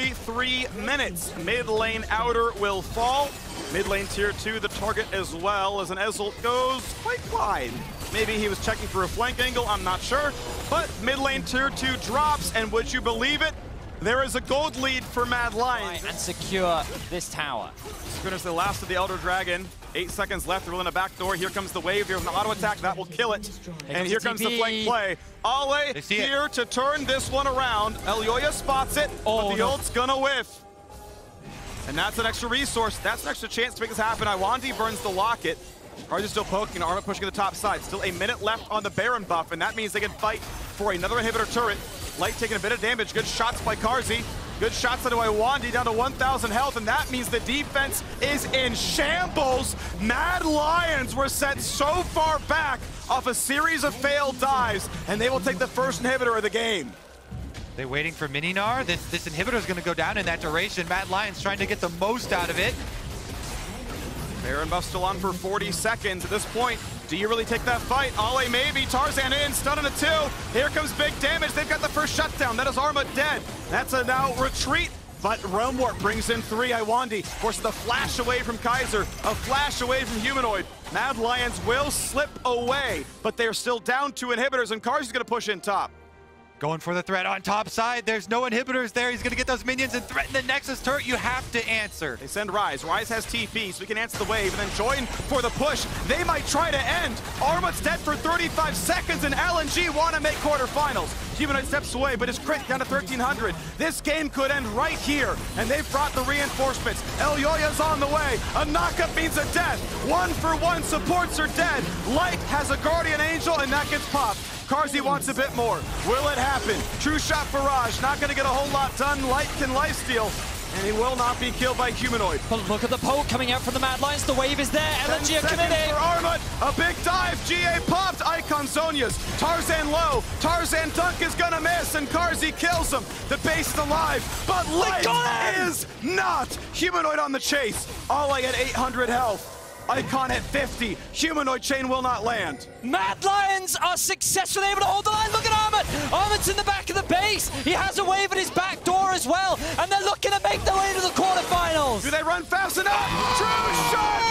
43 minutes, mid lane Outer will fall. Mid lane tier 2, the target as well, as an Ezreal goes quite wide. Maybe he was checking for a flank angle, I'm not sure. But mid lane tier 2 drops, and would you believe it? There is a gold lead for Mad Lions. And secure this tower. Finish the last of the Elder Dragon. 8 seconds left, they're in a back door. Here comes the wave, here's an auto attack, that will kill it. And here comes the flank play. Ale here to turn this one around. Elyoya spots it, but the ult's gonna whiff. And that's an extra resource. That's an extra chance to make this happen. Iwandi burns the locket. Carzzy's still poking, Armut pushing to the top side. Still a minute left on the Baron buff, and that means they can fight for another inhibitor turret. Light taking a bit of damage. Good shots by Carzzy. Good shots into Iwandi down to 1,000 health, and that means the defense is in shambles. Mad Lions were set so far back off a series of failed dives, and they will take the first inhibitor of the game. They're waiting for Mini Gnar. This inhibitor is going to go down in that duration. Mad Lions trying to get the most out of it. Baron buff still on for 40 seconds. At this point, do you really take that fight? Ale maybe, Tarzan in, stun on a 2. Here comes big damage. They've got the first shutdown. That is Armut dead. That's a now retreat, but Realm Warp brings in 3. Iwandi forces the flash away from Kaiser, a flash away from Humanoid. Mad Lions will slip away, but they're still down 2 inhibitors, and Carzzy's gonna push in top. Going for the threat on top side. There's no inhibitors there. He's going to get those minions and threaten the Nexus turret. You have to answer. They send Ryze. Ryze has TP, so he can answer the wave and then join for the push. They might try to end. Armut's dead for 35 seconds, and LNG want to make quarterfinals. Humanoid steps away, but his crit down to 1,300. This game could end right here, and they've brought the reinforcements. Elyoya's on the way. A knockup means a death. 1-for-1 supports are dead. Light has a Guardian Angel, and that gets popped. Carzzy wants a bit more. Will it happen? True shot barrage, not gonna get a whole lot done. Light can lifesteal, and he will not be killed by Humanoid. But look at the poke coming out from the Mad Lions. The wave is there. LNG are committed. For Armut, a big dive. GA popped. Icon Zonias. Tarzan low. Tarzan dunk is gonna miss, and Carzzy kills him. The base is alive, but Light is not. Humanoid on the chase. Ollie at 800 health. Icon at 50. Humanoid chain will not land. Mad Lions are successfully able to hold the line. Look at Armut. Armut's in the back of the base. He has a wave at his back door as well, and they're looking to make their way to the quarterfinals. Do they run fast enough? True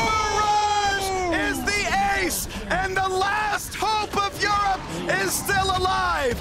shot barrage is the ace, and the last hope of Europe is still alive.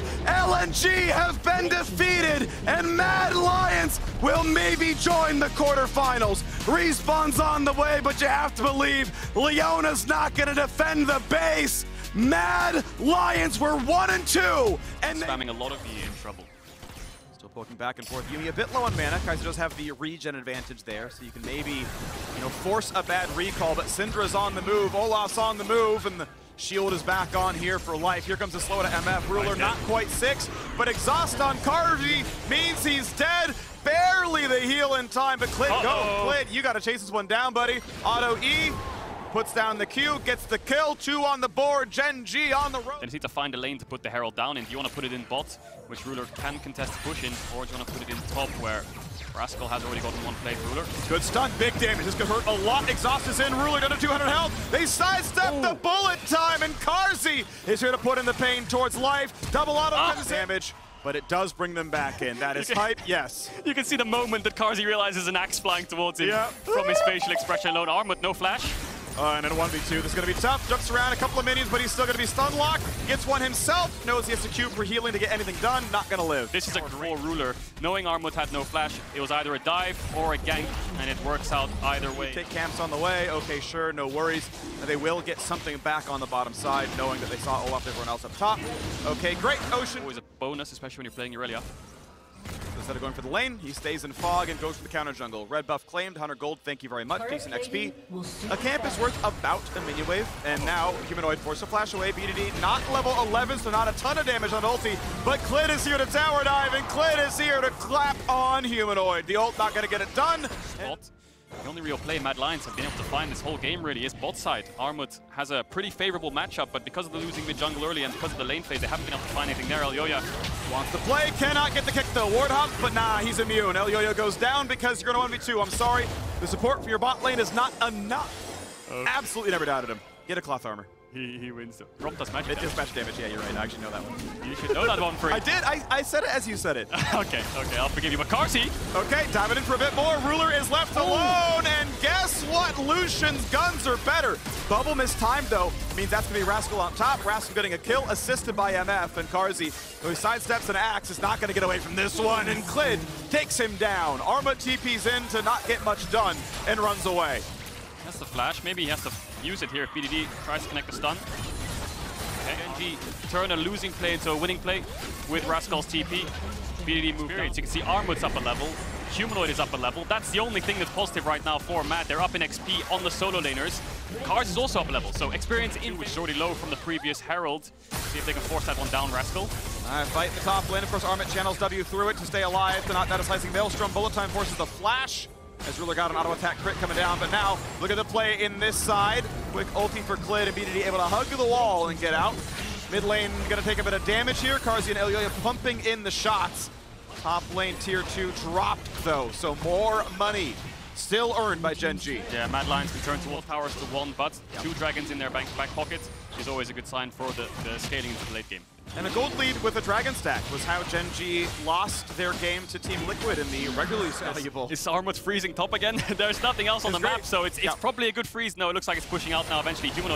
LNG have been defeated, and Mad Lions will maybe join the quarterfinals. Respawn's on the way, but you have to believe Leona's not going to defend the base. Mad Lions were 1-2, and spamming a lot of you in trouble. Still poking back and forth. Yuumi a bit low on mana. Kai'Sa does have the regen advantage there, so you can maybe, force a bad recall. But Syndra's on the move, Olaf's on the move, and the shield is back on here for life. Here comes the slow to MF. Ruler not quite 6, but exhaust on Carzzy means he's dead. Barely the heal in time, but Clid, go. Clid, you gotta chase this one down, buddy. Auto E, puts down the Q, gets the kill. 2 on the board, Gen G on the road. Then you need to find a lane to put the Herald down in. Do you want to put it in bot, which Ruler can contest push in, or do you want to put it in top where Rascal has already gotten one play for Ruler? Good stun, big damage. This could hurt a lot. Exhaust is in. Ruler down to 200 health. They sidestep the bullet time, and Carzzy is here to put in the pain towards life. Double auto damage, but it does bring them back in. That is hype, yes. You can see the moment that Carzzy realizes an axe flying towards him from his facial expression alone. Armut, no flash. And in a 1v2, this is going to be tough. Jumps around a couple of minions, but he's still going to be stun locked. Gets one himself. Knows he has to queue for healing to get anything done. Not going to live. This is a great Ruler. Knowing Armut had no flash, it was either a dive or a gank, and it works out either way. Take camps on the way. Okay, sure, no worries. And they will get something back on the bottom side, knowing that they saw Olaf, everyone else up top. Okay, great. Ocean. Always a bonus, especially when you're playing Irelia. Instead of going for the lane, he stays in Fog and goes for the counter jungle. Red buff claimed, 100 gold, thank you very much, decent XP. A camp is worth about a minion wave, and now Humanoid forced to flash away. BDD not level 11, so not a ton of damage on ulti, but Clid is here to tower dive, and Clid is here to clap on Humanoid. The ult not gonna get it done. The only real play Mad Lions have been able to find this whole game really is bot side. Armut has a pretty favorable matchup, but because of the losing mid jungle early and because of the lane phase, they haven't been able to find anything there. Elyoya wants to play, cannot get the kick though. Warthog, but nah, he's immune. Elyoya goes down because you're gonna 1v2. I'm sorry. The support for your bot lane is not enough. Okay. Absolutely never doubted him. Get a cloth armor. He wins though. Rob does magic damage. It does magic damage, yeah, you're right. I actually know that one. You should know that one, Free. I did. I said it as you said it. Okay, I'll forgive you. But Carzzy. Okay, diving in for a bit more. Ruler is left alone, and guess what? Lucian's guns are better. Bubble missed time, though. Means that's going to be Rascal on top. Rascal getting a kill, assisted by MF, and Carzzy, who sidesteps an axe, is not going to get away from this one, and Clid takes him down. Armut TP's in to not get much done, and runs away. That's the flash. Maybe he has to use it here if BDD tries to connect the stun. NG turn a losing play into a winning play with Rascal's TP. BDD move down. So you can see Armut's up a level. Humanoid is up a level. That's the only thing that's positive right now for Mad. They're up in XP on the solo laners. Cars is also up a level, so experience in, which is already low from the previous Herald. See if they can force that one down, Rascal. Fight in the top lane. Of course, Armut channels W through it to stay alive, to not that a slicing Maelstrom. Bullet time forces the flash. As Ruler got an auto attack crit coming down, but now look at the play in this side. Quick ulti for Clid, and BDD able to hug the wall and get out. Mid lane gonna take a bit of damage here. Carzzy and Elyoya pumping in the shots. Top lane tier 2 dropped though, so more money still earned by Gen G. Yeah, Mad Lions can turn 2 towers to 1, but 2 dragons in their back pocket is always a good sign for the scaling into the late game. And a gold lead with a dragon stack was how Gen G lost their game to Team Liquid in the regularly valuable. Is Armut freezing top again? There's nothing else on the map, so it's probably a good freeze. No, it looks like it's pushing out now eventually. Humanoid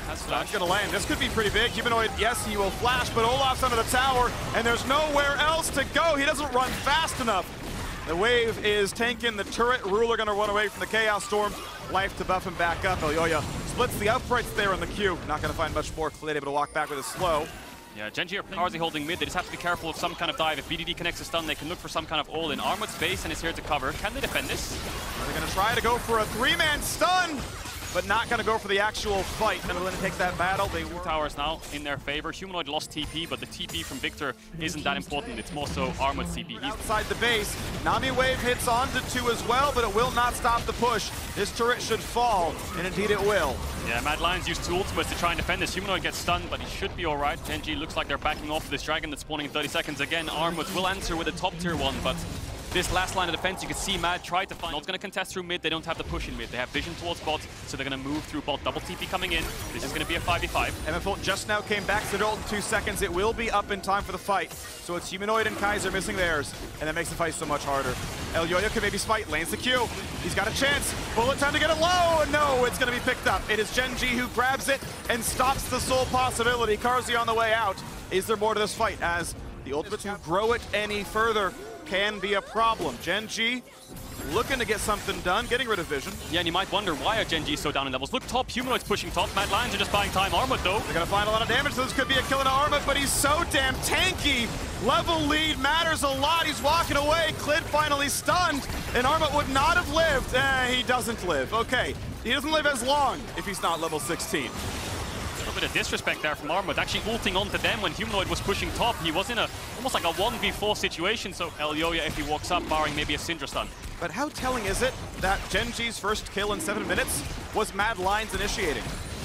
Has That's flash. gonna land. This could be pretty big. Humanoid, yes, he will flash, but Olaf's under the tower, and there's nowhere else to go. He doesn't run fast enough. The wave is tanking the turret. Ruler gonna run away from the Chaos Storm. Life to buff him back up. Elyoya splits the uprights there in the queue. Not gonna find much more. Klid able to walk back with a slow. Yeah, Genji or Carzzy holding mid. They just have to be careful of some kind of dive. If BDD connects a stun, they can look for some kind of all-in. Armut's base and is here to cover. Can they defend this? They're gonna try to go for a 3-man stun, but not gonna go for the actual fight. And we're gonna take that battle. They were Towers now in their favor. Humanoid lost TP, but the TP from Victor isn't that important. It's more so Armut's TP. He's outside the base. Nami wave hits onto 2 as well, but it will not stop the push. This turret should fall, and indeed it will. Yeah, Mad Lions used 2 ultimates to try and defend this. Humanoid gets stunned, but he should be alright. Genji looks like they're backing off this dragon that's spawning in 30 seconds. Again, Armut will answer with a top tier 1, but this last line of defense, you can see Mad try to find. Not going to contest through mid. They don't have the push in mid. They have vision towards bot, so they're going to move through bot. Double TP coming in. This is going to be a 5v5. MFL just now came back to the ult in 2 seconds. It will be up in time for the fight. So it's Humanoid and Kaiser missing theirs, and that makes the fight so much harder. Elyoya can maybe smite, lanes the Q. He's got a chance. Bullet time to get it low, and no, it's going to be picked up. It is Genji who grabs it and stops the sole possibility. Carzzy on the way out. Is there more to this fight? As the ultimate to grow it any further can be a problem. Genji looking to get something done, getting rid of vision. Yeah, and you might wonder, why are Genji so down in levels? Look, top, Humanoid's pushing top. Mad Lions are just buying time. Armut, though. They're gonna find a lot of damage, so this could be a kill into Armut, but he's so damn tanky. Level lead matters a lot. He's walking away. Klid finally stunned, and Armut would not have lived. He doesn't live. Okay, he doesn't live as long if he's not level 16. A little bit of disrespect there from Armut, actually ulting onto them when Humanoid was pushing top. He was in a almost like a 1v4 situation, so Elyoya, if he walks up, barring maybe a Syndra stun. But how telling is it that Genji's first kill in 7 minutes was Mad Lions initiating?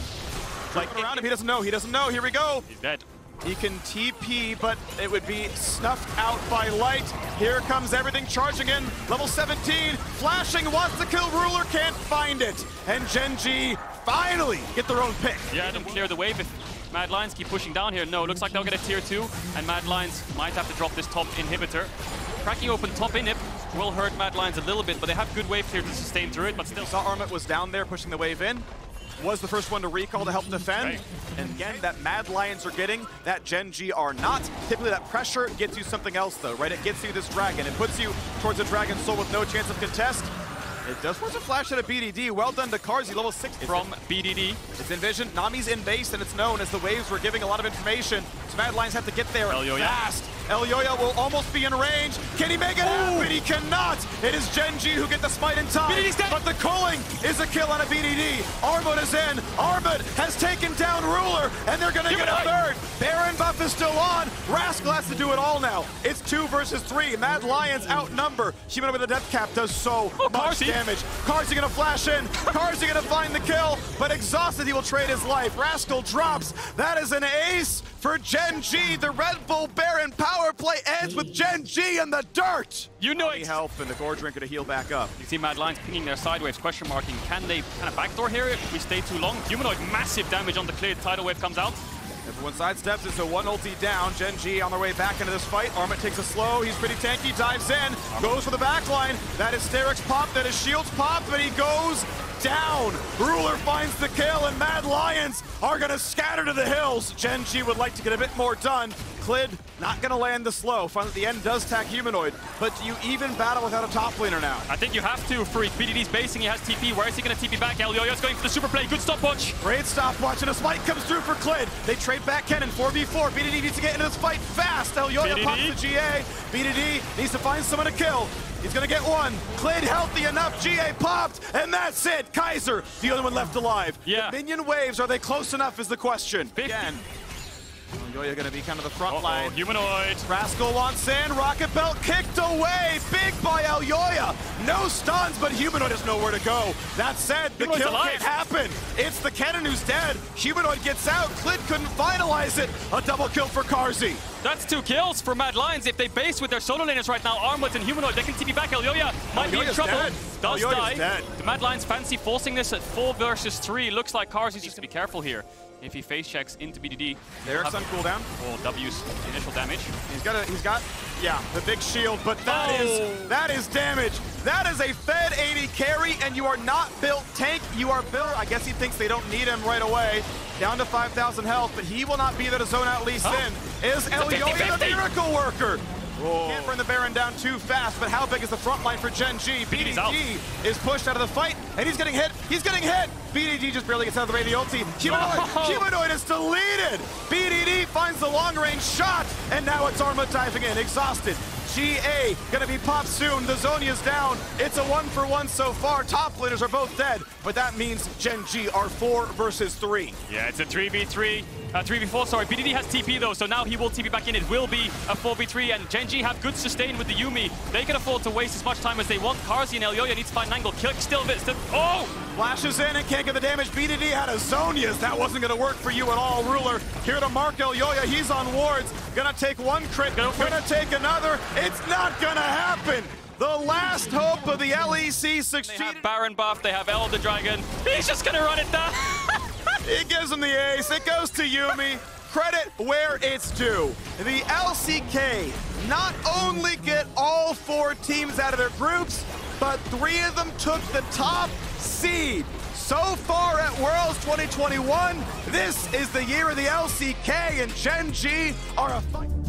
Like around him, he doesn't know, here we go. He's dead. He can TP, but it would be snuffed out by light. Here comes everything charging in. Level 17, flashing, wants to kill Ruler, can't find it. And Genji finally get their own pick. Yeah, them clear the wave if Mad Lions keep pushing down here. No, looks like they'll get a tier 2, and Mad Lions might have to drop this top inhibitor. Cracking open top inhib will hurt Mad Lions a little bit, but they have good wave clear to sustain through it, but still. Saw Armut was down there pushing the wave in. Was the first one to recall to help defend. Right. And again, that Mad Lions are getting, that Genji are not. Typically that pressure gets you something else though, right? It gets you this dragon. It puts you towards a Dragon Soul with no chance of contest. It does force a flash at a BDD. Well done to Carzzy, level 6. From BDD. It's in vision. Nami's in base, and it's known as the waves were giving a lot of information. So Mad Lions have to get there fast. Elyoya will almost be in range. Can he make it happen? He cannot. It is Genji who get the smite in time. But the culling is a kill on a BDD. Armut is in. Armut has taken down Ruler, and they're going to get a third. Baron buff is still on. Rascal has to do it all now. It's 2 versus 3. Mad Lions outnumber. Humanoid with a death cap does so much damage. Carzzy going to flash in. Carzzy going to find the kill, but exhausted, he will trade his life. Rascal drops. That is an ace for Genji. The Red Bull Baron power play ends with Genji in the dirt. You know it. Help, and the Gore Drinker to heal back up. You see Mad Lions pinging their sideways, question marking. Can they kind of backdoor here if we stay too long? Humanoid, massive damage on the cleared. Tidal Wave comes out. Everyone sidesteps, it's a 1 ulti down. Genji on their way back into this fight. Armut takes a slow, he's pretty tanky, dives in, goes for the backline. That is Sterik's pop, that is Shield's pop, but he goes down. Ruler finds the kill, and Mad Lions are gonna scatter to the hills. Genji would like to get a bit more done. Klid not gonna land the slow. Finally at the end does tag Humanoid, but do you even battle without a top laner now? I think you have to. Freak. BDD's basing, he has TP. Where is he gonna TP back? Elyoya's going for the super play. Good stopwatch. Great stopwatch, and a smite comes through for Klid. They trade back Kennen 4v4. BDD needs to get into this fight fast. Elyoya pops the GA. BDD needs to find someone to kill. He's gonna get one. Klid healthy enough. GA popped, and that's it. Kaiser, the only one left alive. Yeah. The minion waves, are they close enough is the question. Again. Elyoya gonna be kind of the front line. Humanoid. Rascal wants in. Rocket Belt kicked away. Big by Elyoya. No stuns, but Humanoid has nowhere to go. That said, the kill can't happen. It's the Kennen who's dead. Humanoid gets out. Klid couldn't finalize it. A double kill for Carzzy. That's 2 kills for Mad Lions. If they base with their solo laners right now, Armut and Humanoid, they can TP back. Elyoya might be in trouble. Dead. Does die. Dead. The Mad Lions fancy forcing this at 4 versus 3. Looks like Carzzy needs to be careful here. If he face checks into BDD, There's some cooldown. Oh, W's initial damage. He's got, yeah, the big shield, but that is damage. That is a Fed 80 carry, and you are not built tank. You are built, I guess he thinks they don't need him right away. down to 5,000 health, but he will not be there to zone out Lee Sin. Is Elyoya the miracle worker? Can't bring the Baron down too fast, but how big is the front line for Gen G? BDD is pushed out of the fight, and he's getting hit. He's getting hit. BDD just barely gets out of the way of the ulti. Humanoid is deleted. BDD finds the long-range shot, and now it's Arma diving in, exhausted. GA gonna be popped soon. The Zhonya's down. It's a 1-for-1 so far. Top laners are both dead, but that means Gen G are 4 versus 3. Yeah, it's a 3v3. 3v4, sorry. BDD has TP though, so now he will TP back in. It will be a 4v3, and Gen G have good sustain with the Yuumi. They can afford to waste as much time as they want. Carzzy and Elyoya need to find an angle. Kill still bits. Oh! Flashes in and can't get the damage. BDD had a Zhonya's. That wasn't going to work for you at all, Ruler. Here to mark Elyoya. He's on wards. Gonna take one crit. Gonna take another. It's not gonna happen. The last hope of the LEC succeeded. They have Baron buff. They have Elder Dragon. He's just gonna run it down. He gives him the ace. It goes to Yuumi. Credit where it's due. The LCK not only get all 4 teams out of their groups, but 3 of them took the top seed. So far at Worlds 2021, this is the year of the LCK, and Gen G are a fight.